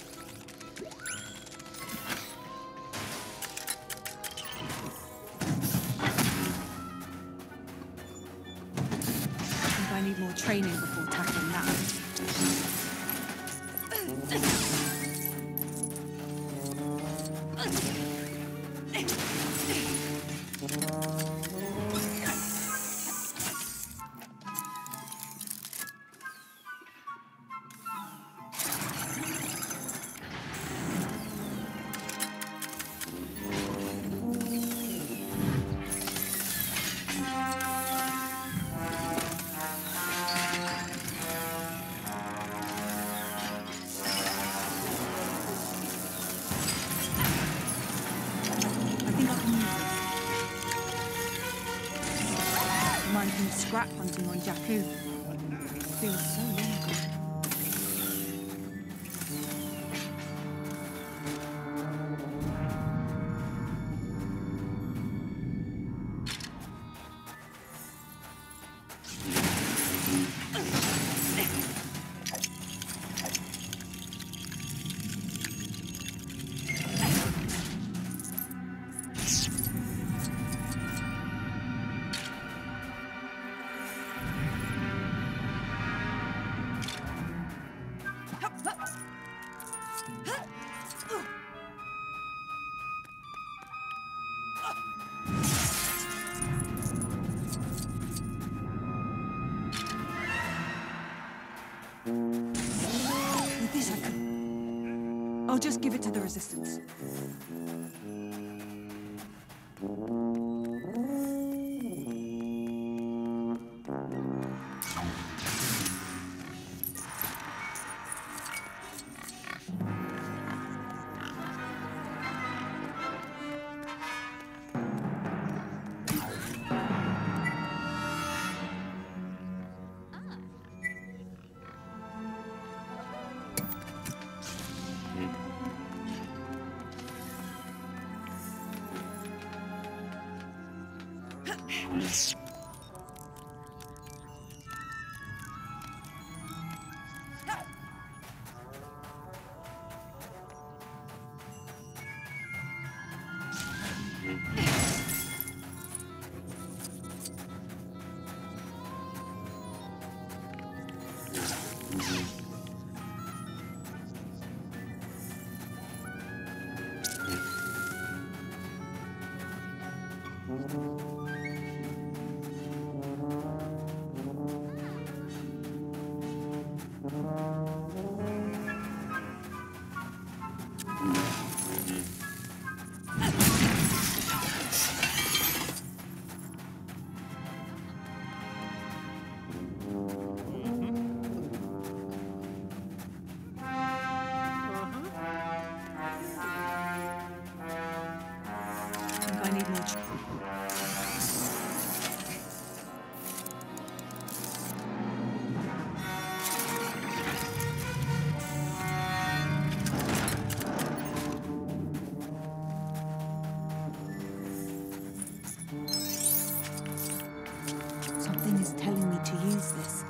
I think I need more training before tackling that. Scrap hunting on Jakku. Feels so long ago. With this I can... I'll just give it to the Resistance. Something is telling me to use this.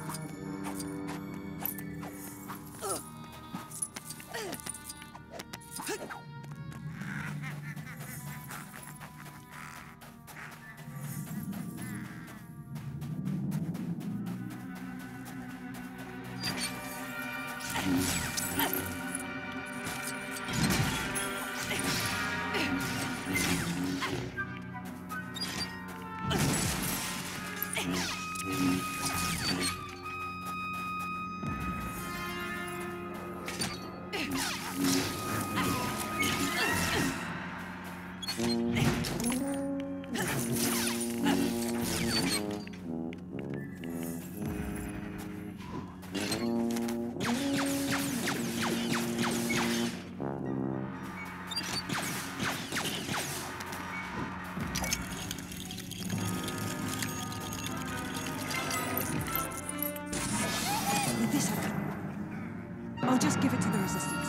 Give it to the Resistance.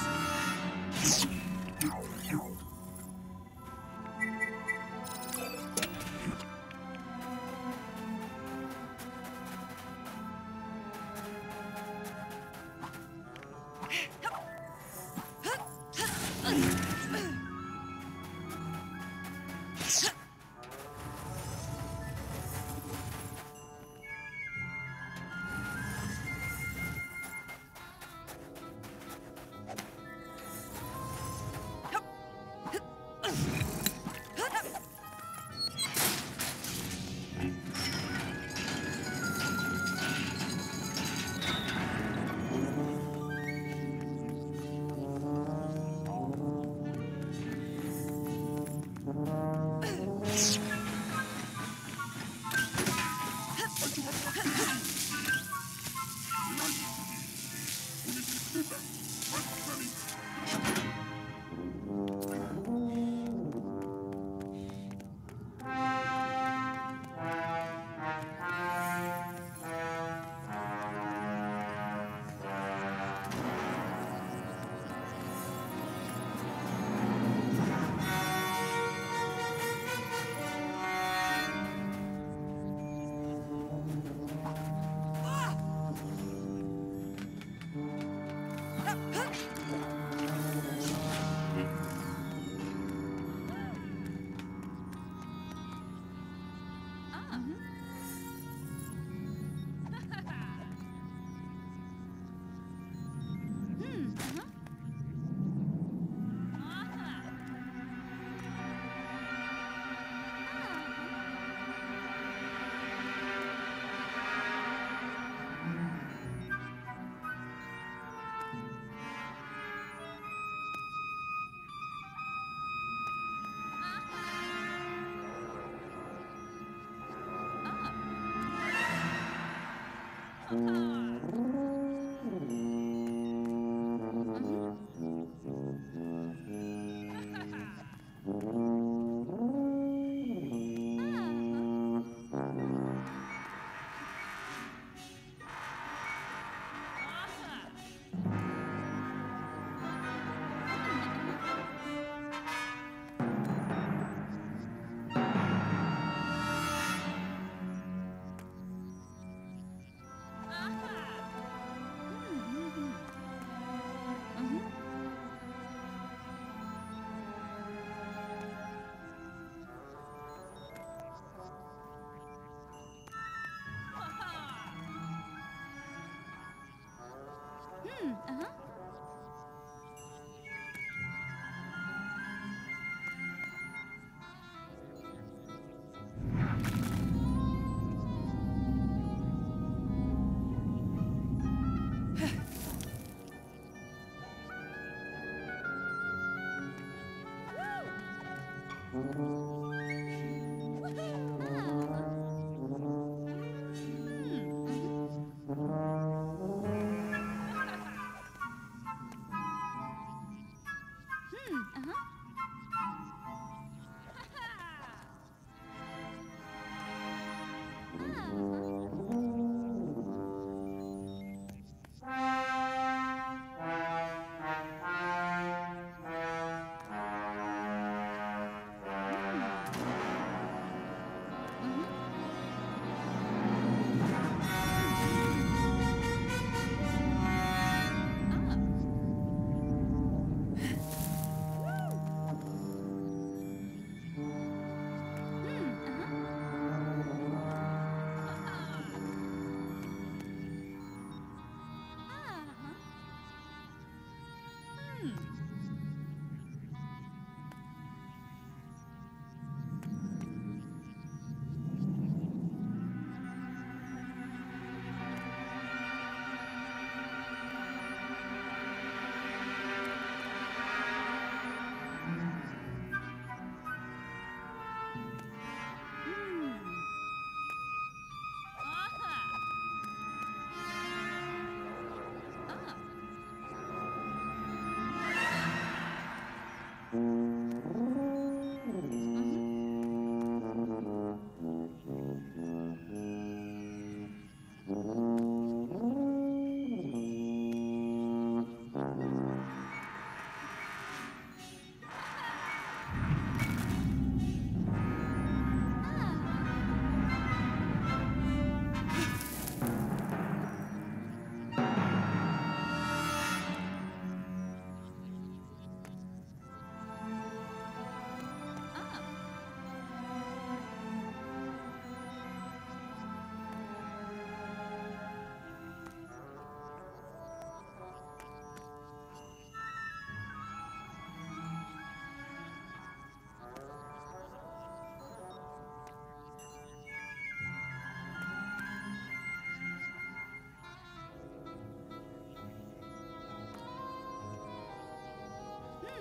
Hmm, uh-huh.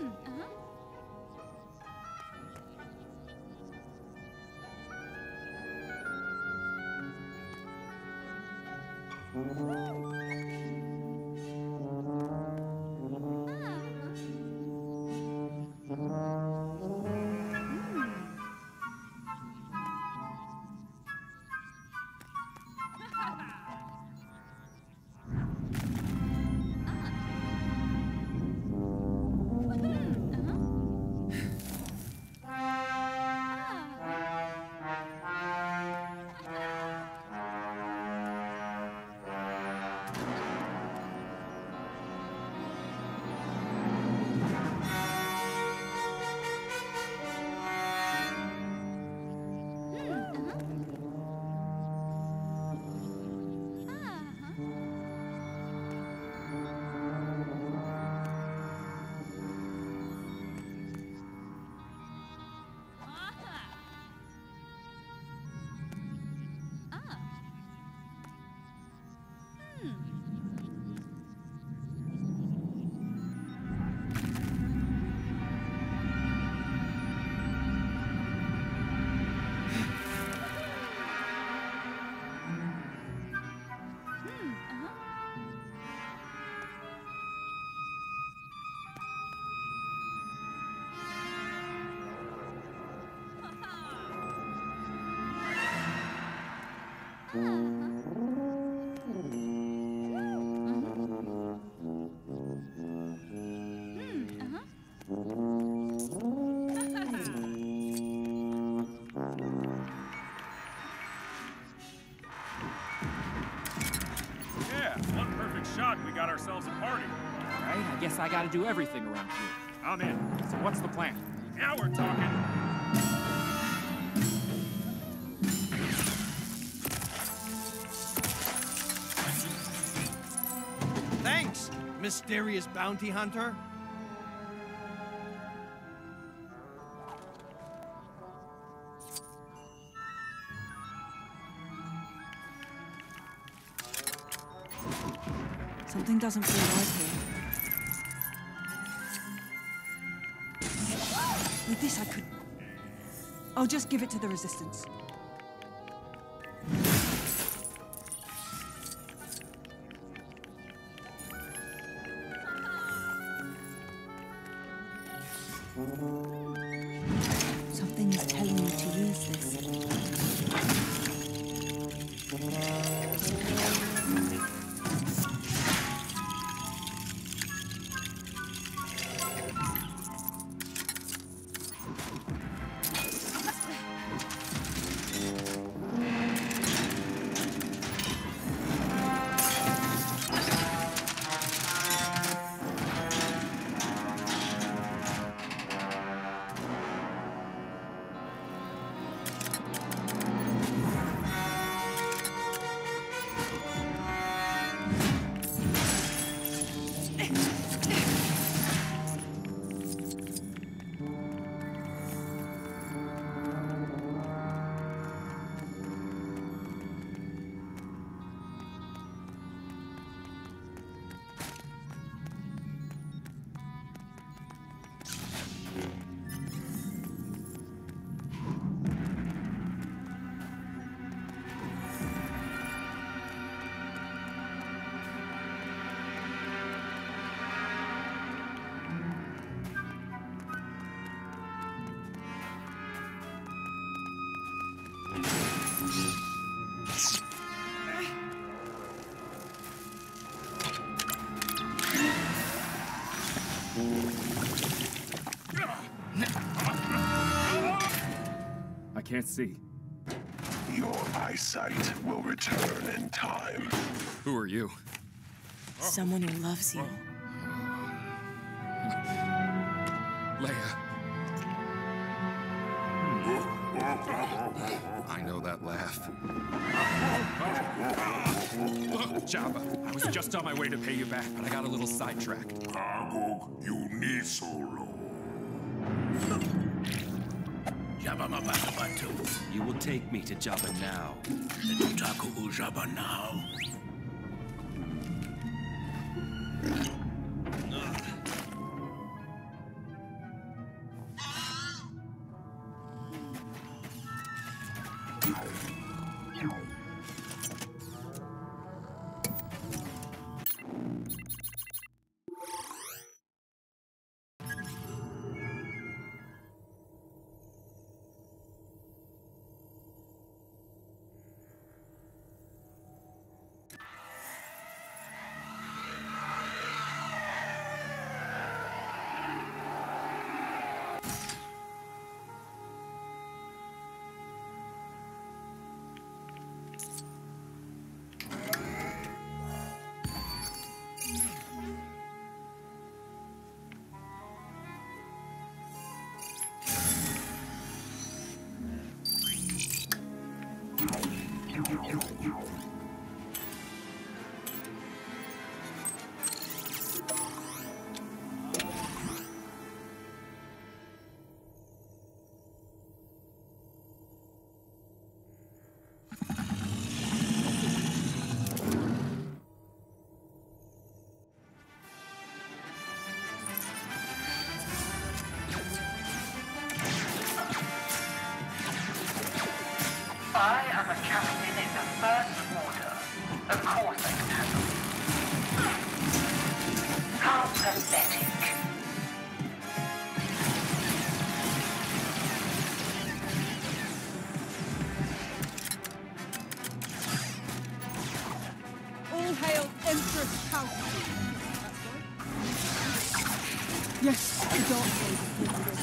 Ourselves a party. All right, I guess I gotta do everything around here. I'm in. So what's the plan? Now we're talking. Thanks, mysterious bounty hunter. Something doesn't feel right here. With this, I could... I'll just give it to the Resistance. Something is telling me to use this. I can't see. Your eyesight will return in time. Who are you? Someone who loves you. Leia. I know that laugh. Look, Jabba, I was just on my way to pay you back, but I got a little sidetracked. Agog, you need solo. You will take me to Jabba now. Jabba now. Empress Palpatine. Yes, the dark side is good.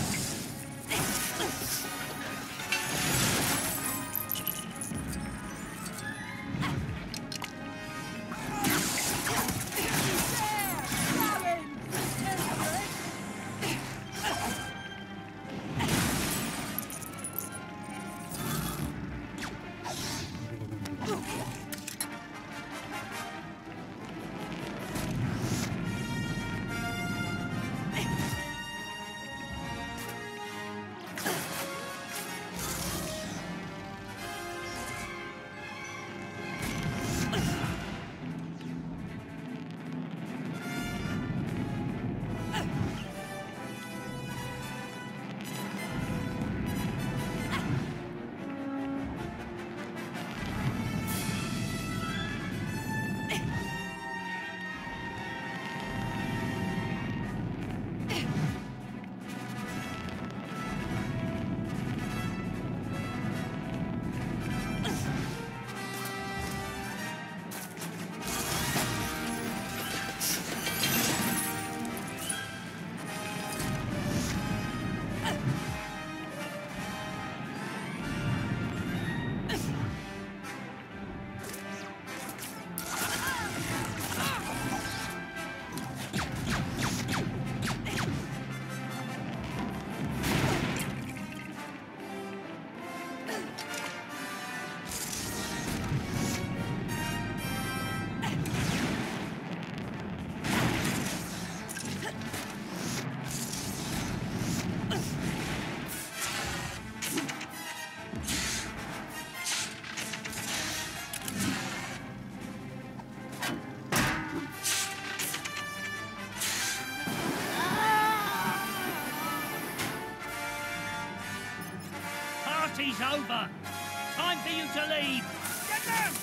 Party's over. Time for you to leave. Get them!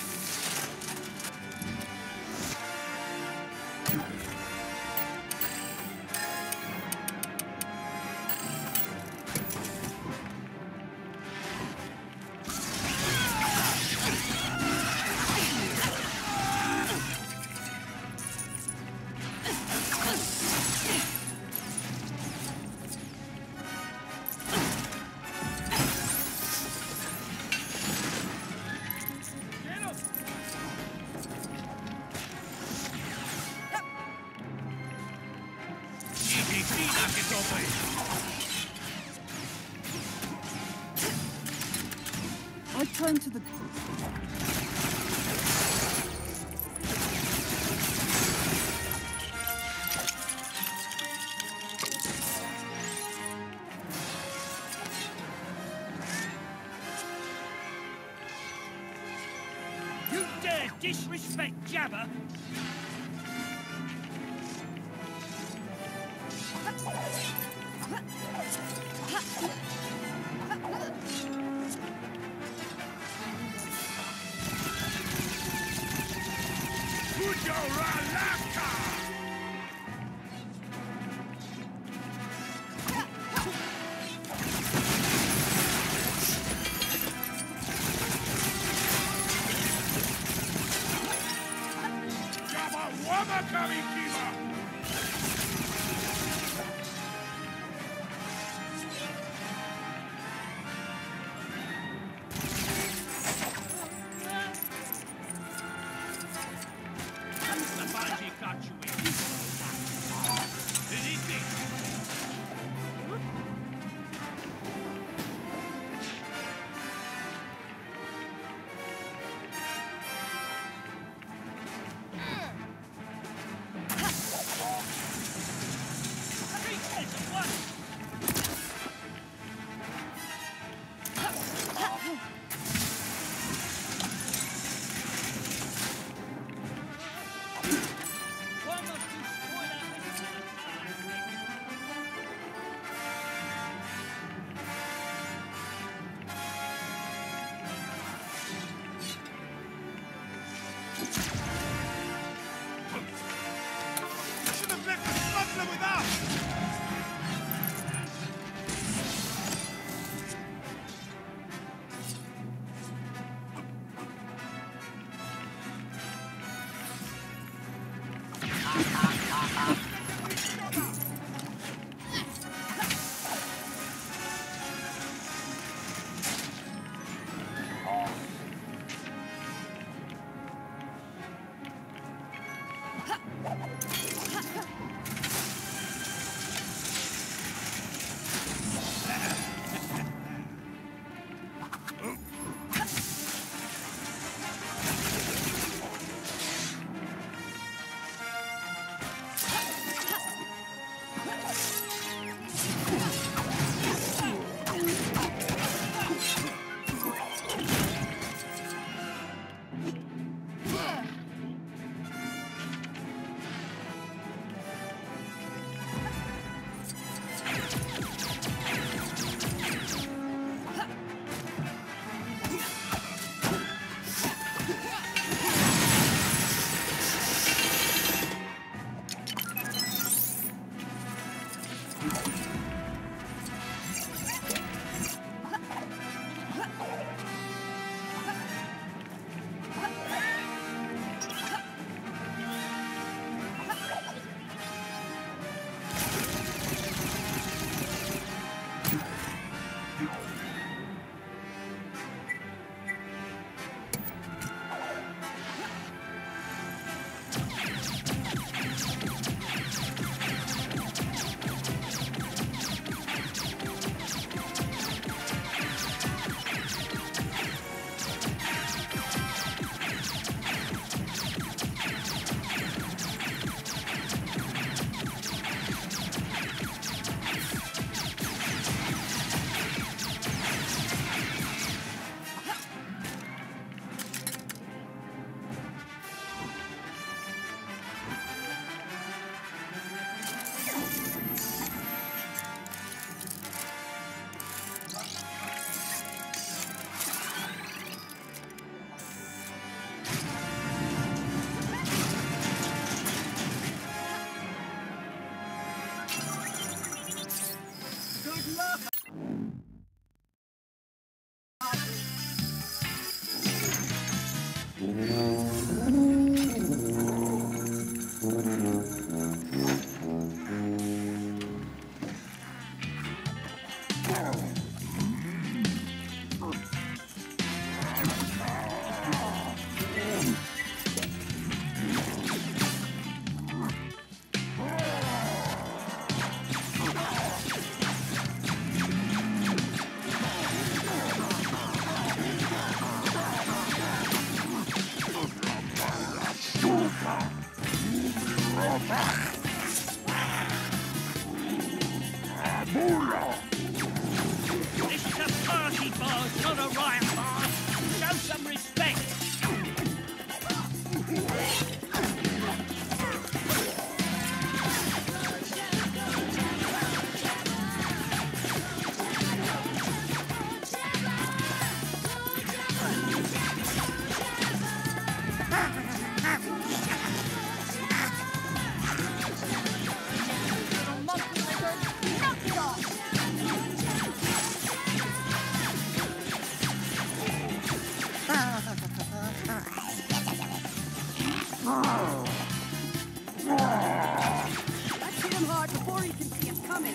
I turn to the... You dare disrespect Jabba? This is a party, boss, not a riot, boss. Show some respect. Let's hit him hard before he can see us coming.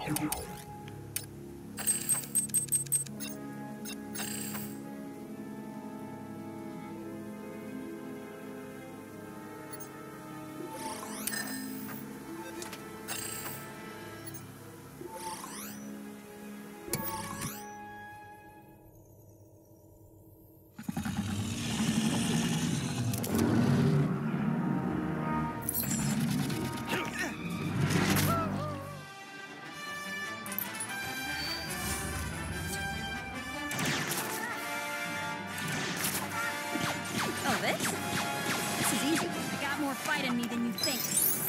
Oh, this? This is easy. I got more fight in me than you think.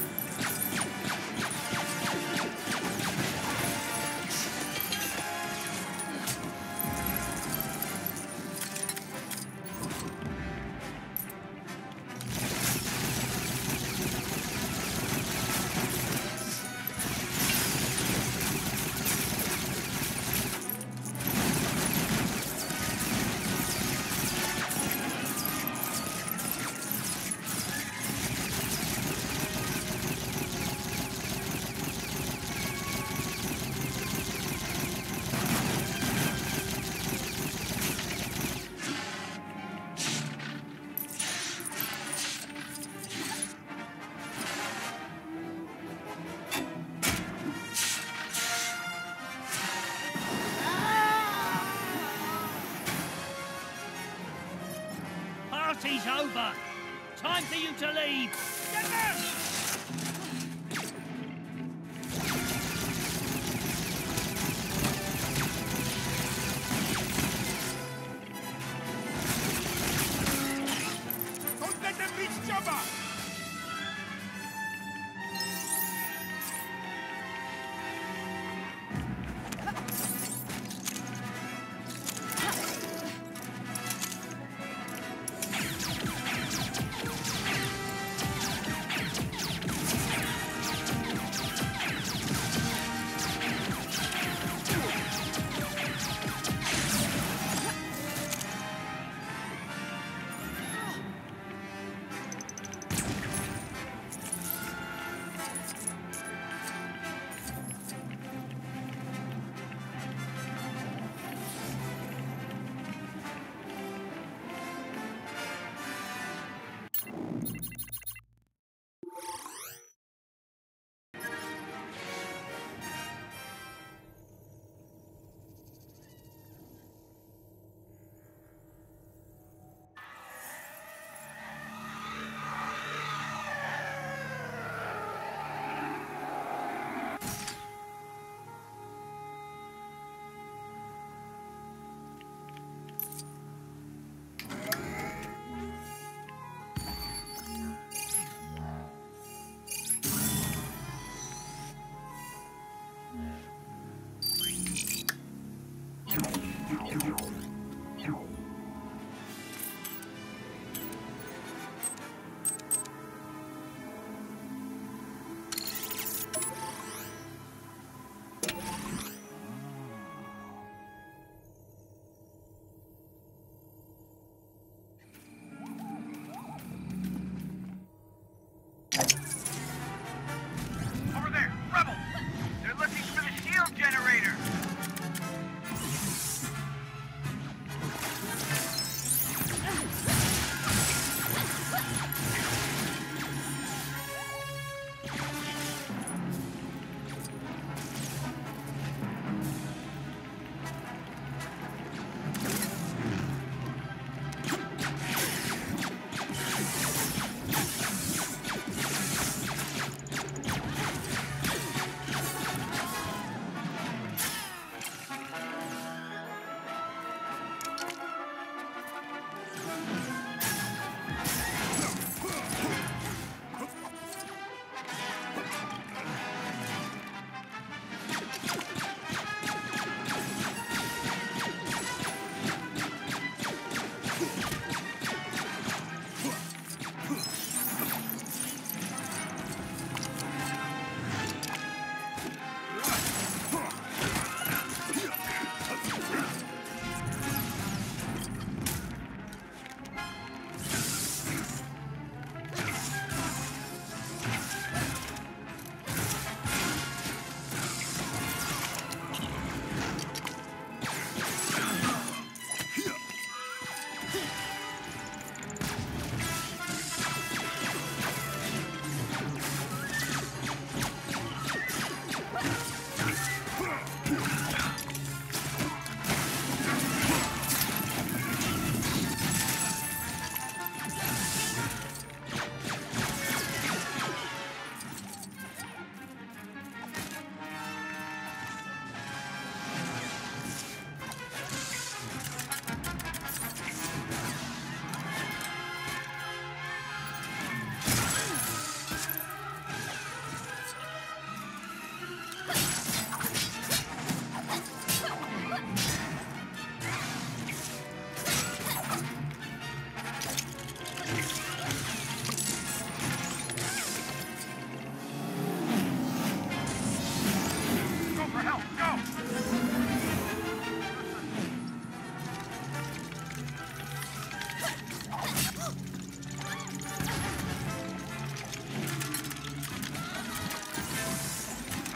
Party's over. Time for you to leave. Get back! Don't let them reach Jabba!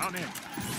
I'm in.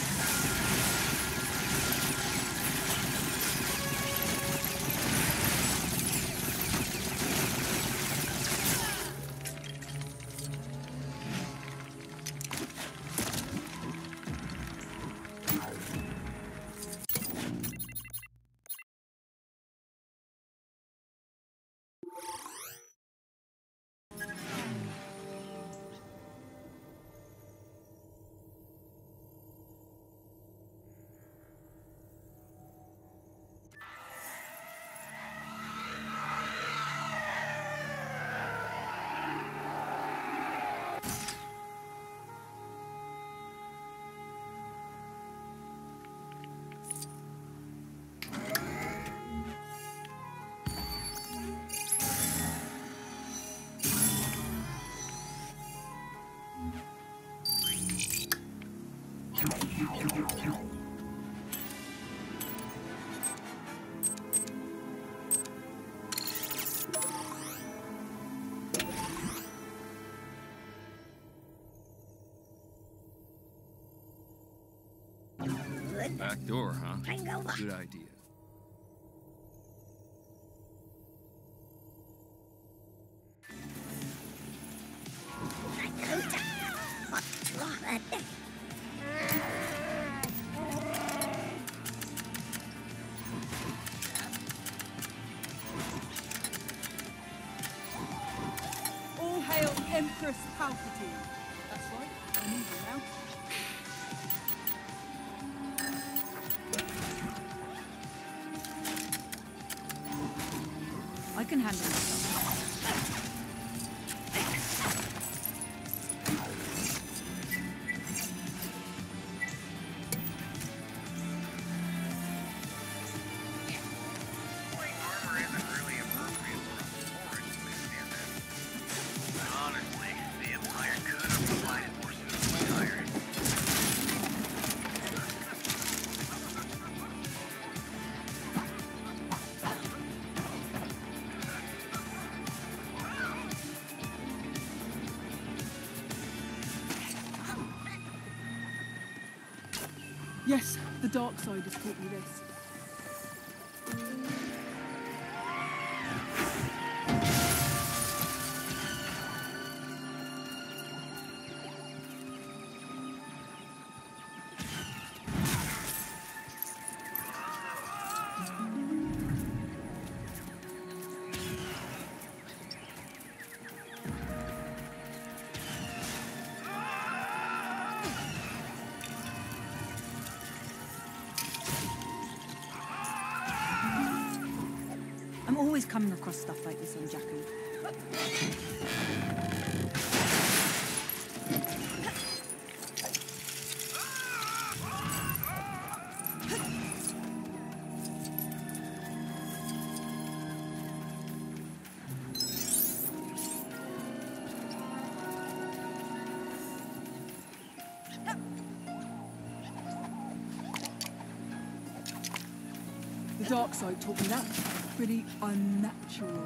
Back door, huh? Good idea. All hail Empress Palpatine. That's right, I'm evil now. I can handle myself. Yes, the dark side has taught me this. I'm always coming across stuff like this on Jakku. The dark side taught me that. Pretty unnatural.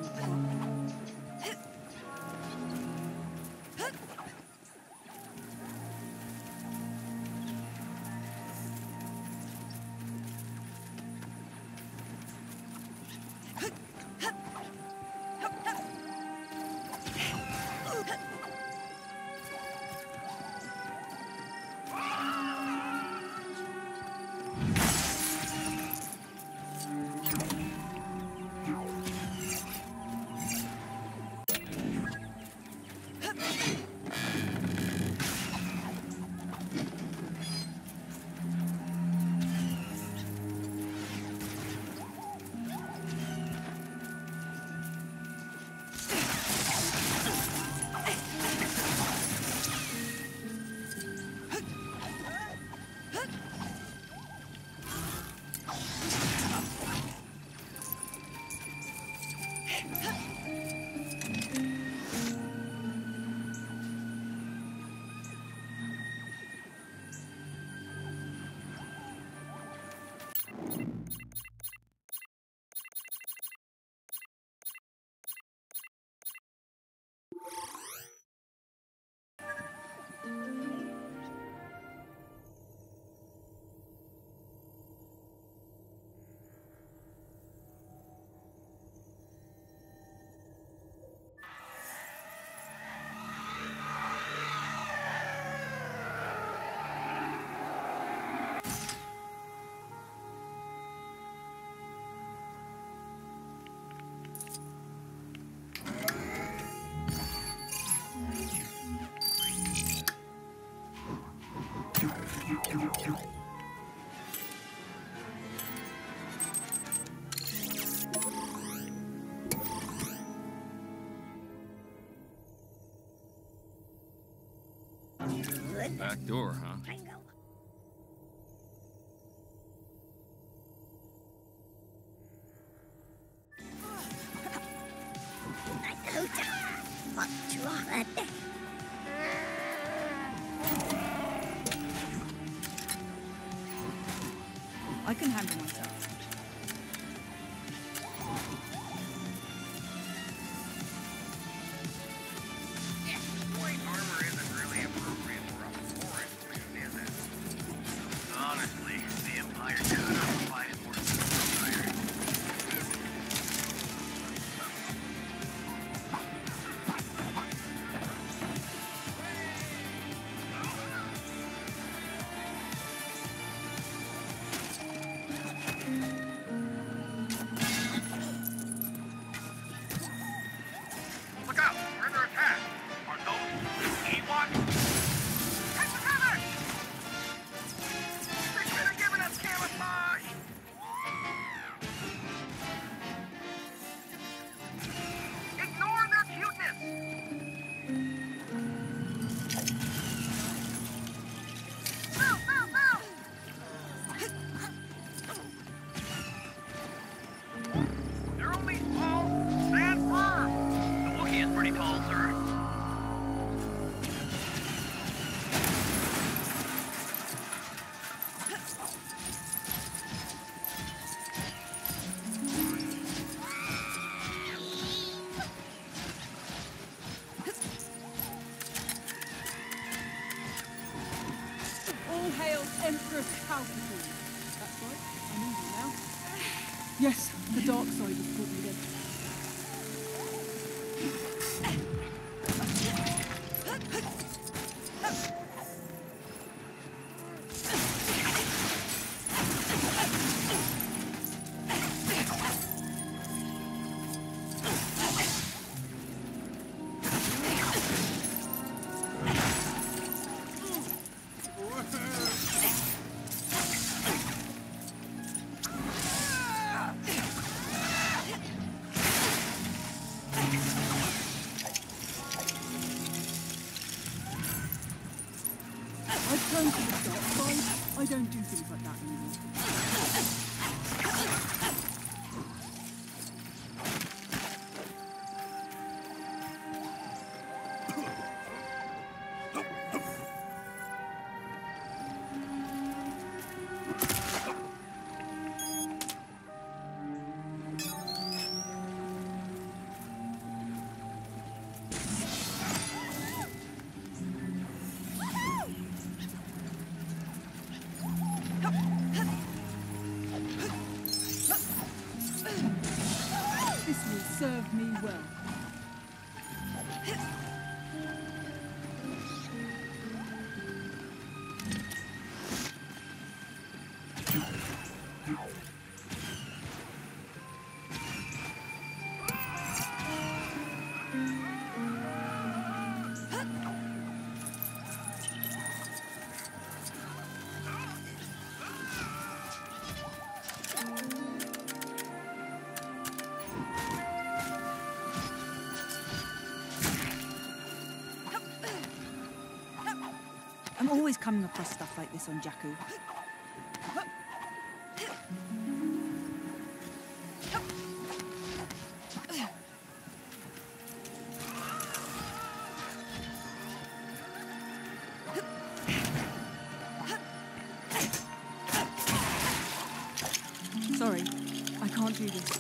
Back door, huh? I can handle myself. White armor isn't really appropriate for a forest moon, is it? Honestly, the Empire could have provided more Spitfire. Look out! We're under attack! Are those Ewoks? Head to cover! They should have given us camouflage! Ignore their cuteness! Move, move, move! They're only small, stand firm! The Wookiee is pretty tall, sir. All hail Emperor Palpatine. That's right, I know you now. Yes, the dark side has caught me again. I've turned to the dark side. I don't do things like that anymore. This will serve me well. I'm always coming across stuff like this on Jakku. Sorry, I can't do this.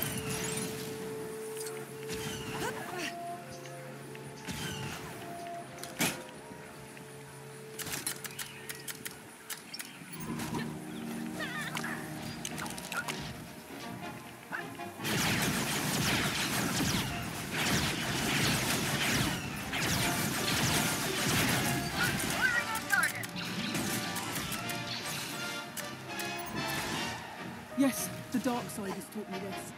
Yes, the dark side has taught me this.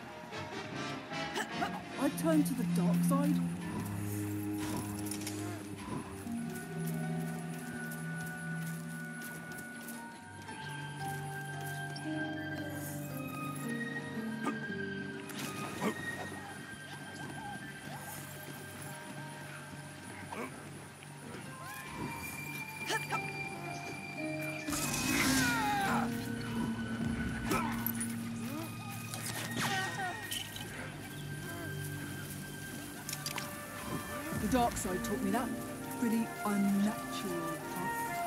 I turn to the dark side. dark side taught me that. Pretty unnatural, huh?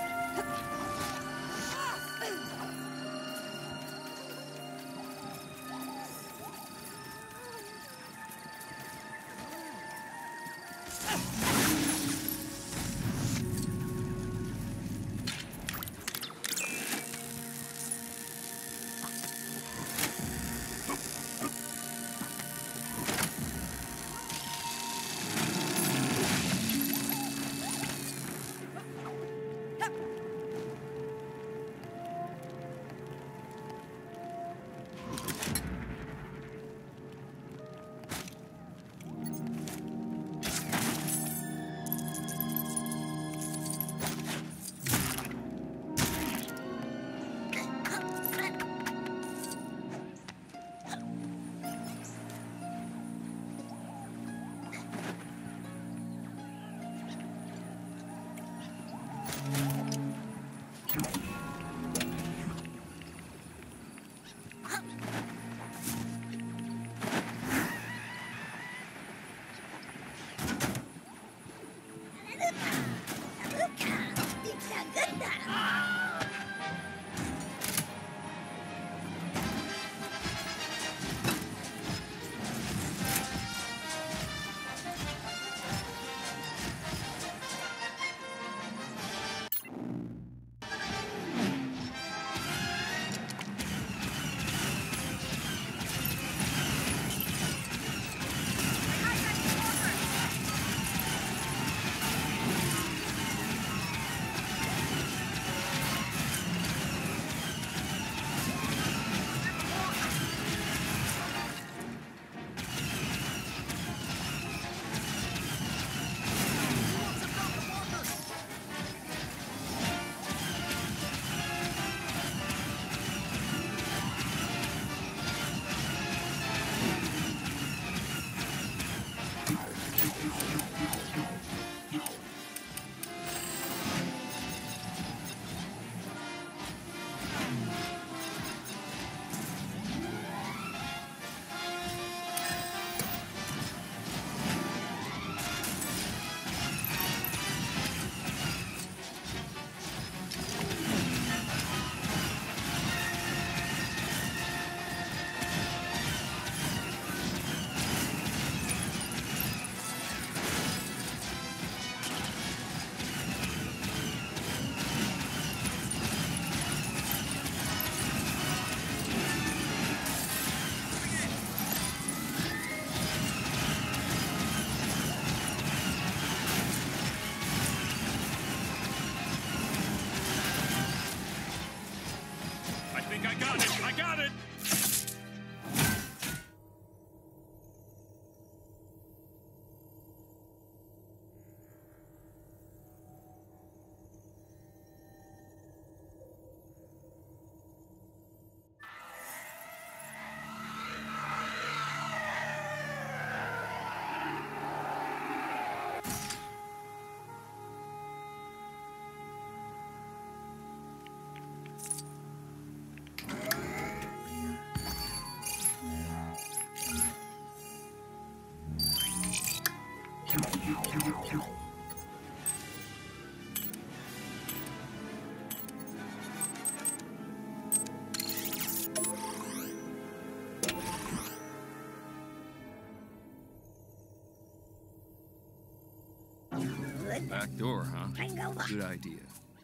Back door, huh? Good idea.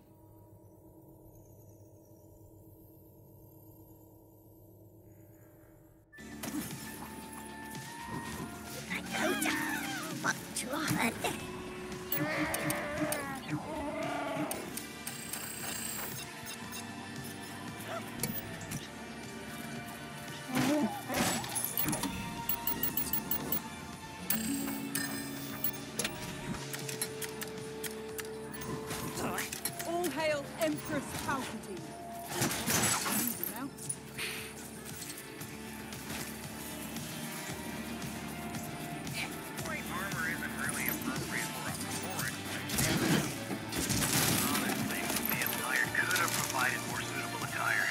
All hail Empress Palpatine. Now. White armor isn't really appropriate for a forest. Honestly, the Empire could have provided more suitable attire.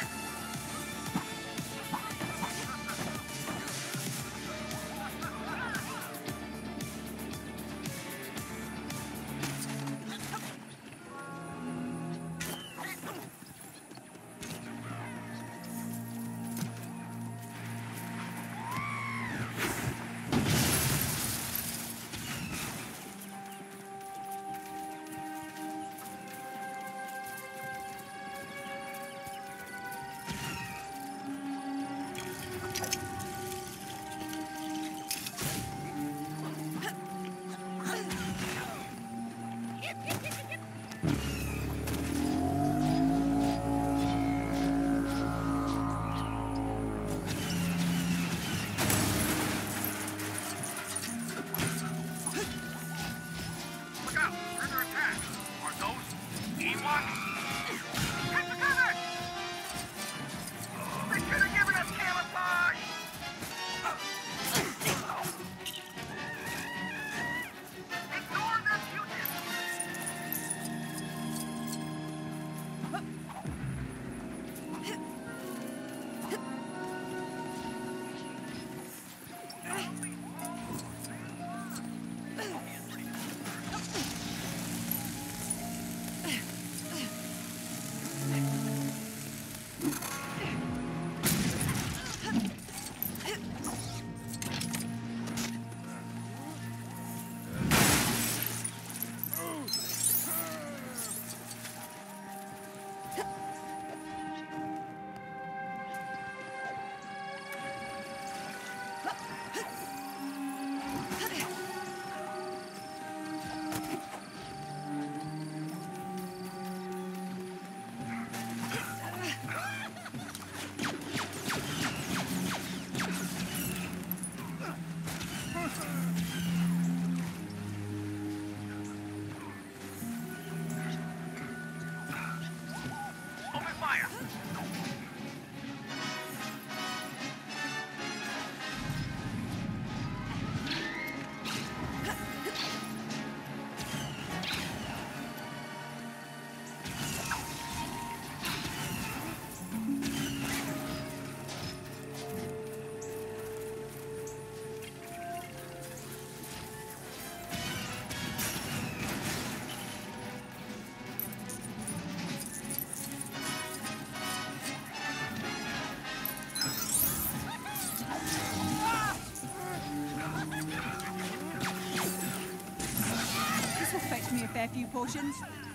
fair few portions.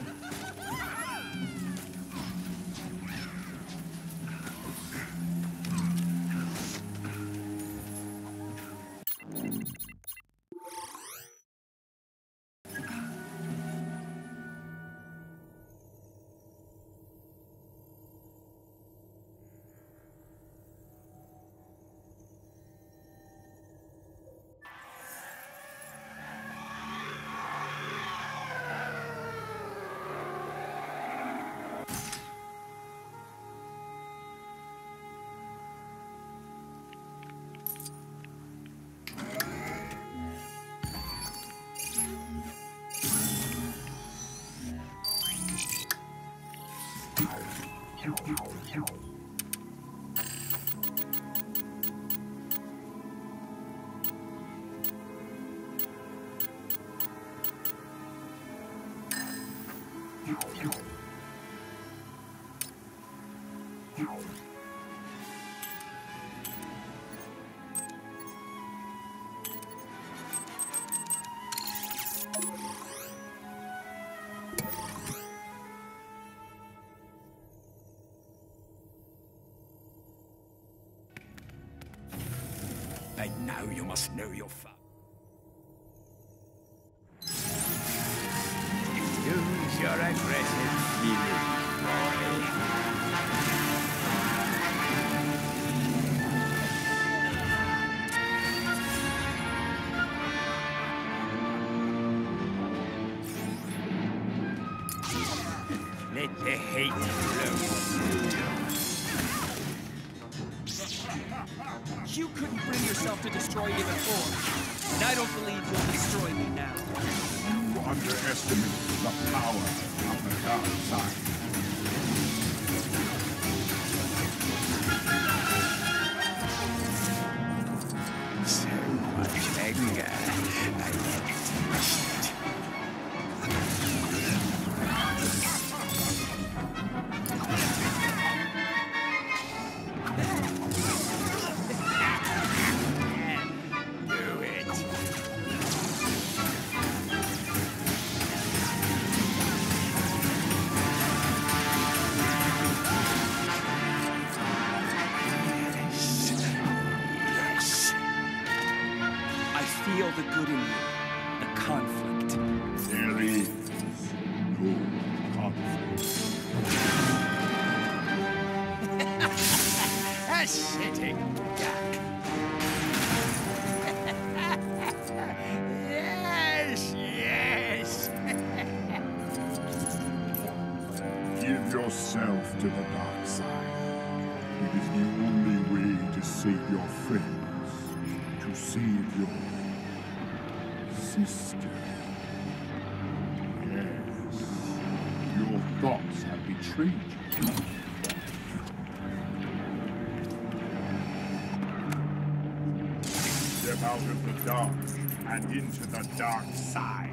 And now you must know your fa- Use your aggressive feelings, boy. Let the hate flow. You couldn't bring yourself to destroy me before, and I don't believe you'll destroy me now. You underestimate the power of the dark side. So much anger. I can't trust it. Feel the good in you, the conflict. There is A sitting duck. Yes, yes. Give yourself to the dark side. It is the only way to save your friends, to save your sister. Yes, your thoughts have betrayed you. Step out of the dark and into the dark side.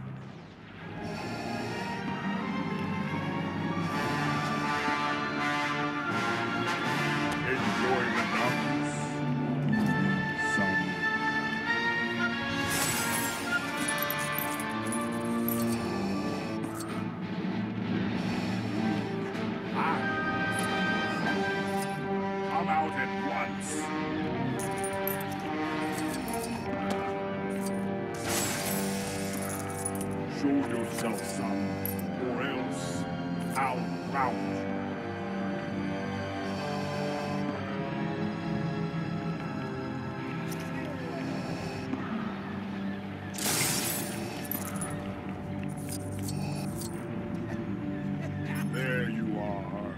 Enjoy the darkness, son. I'm out at once. Show yourself, son, or else I'll rout you. There you are.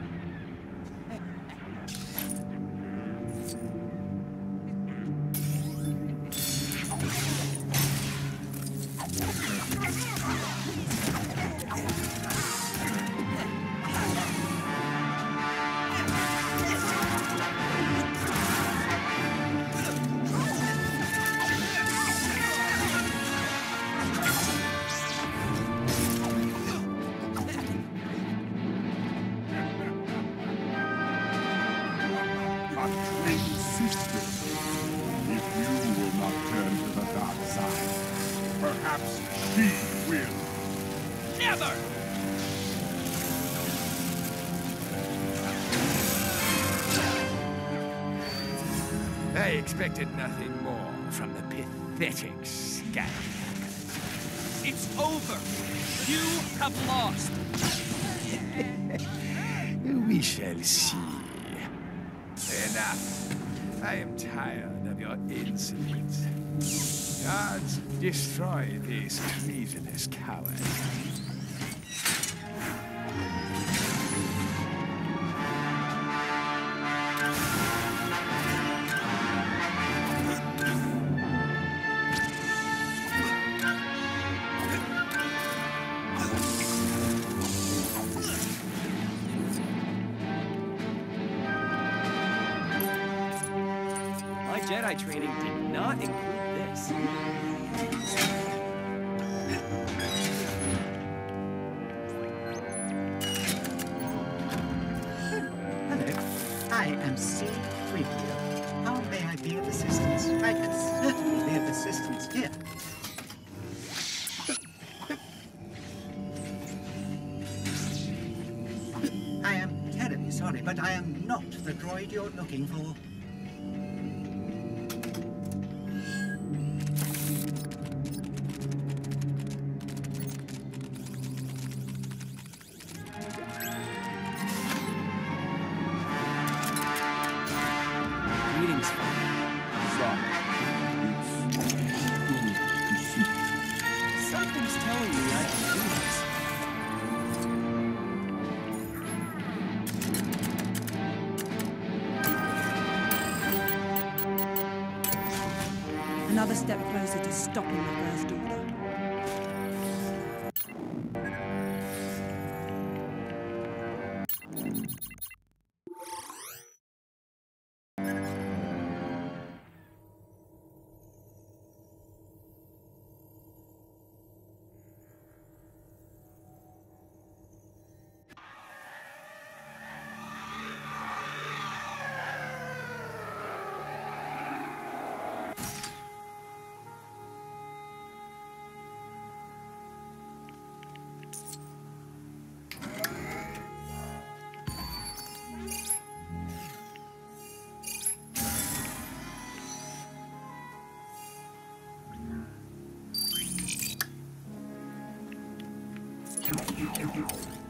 Perhaps she will. Never! I expected nothing more from the pathetic scat. It's over. You have lost. We shall see. Enough. I am tired of your insolence. Guards, destroy these treasonous cowards. My Jedi training did not include this. Hello, I am C three P O. How may I be of assistance? I can certainly be of assistance here. I am terribly sorry, but I am not the droid you're looking for. Greetings, Father. Son, it's good to see you. Something's telling me I can do this. Another step closer to stopping the First Order. Thank you.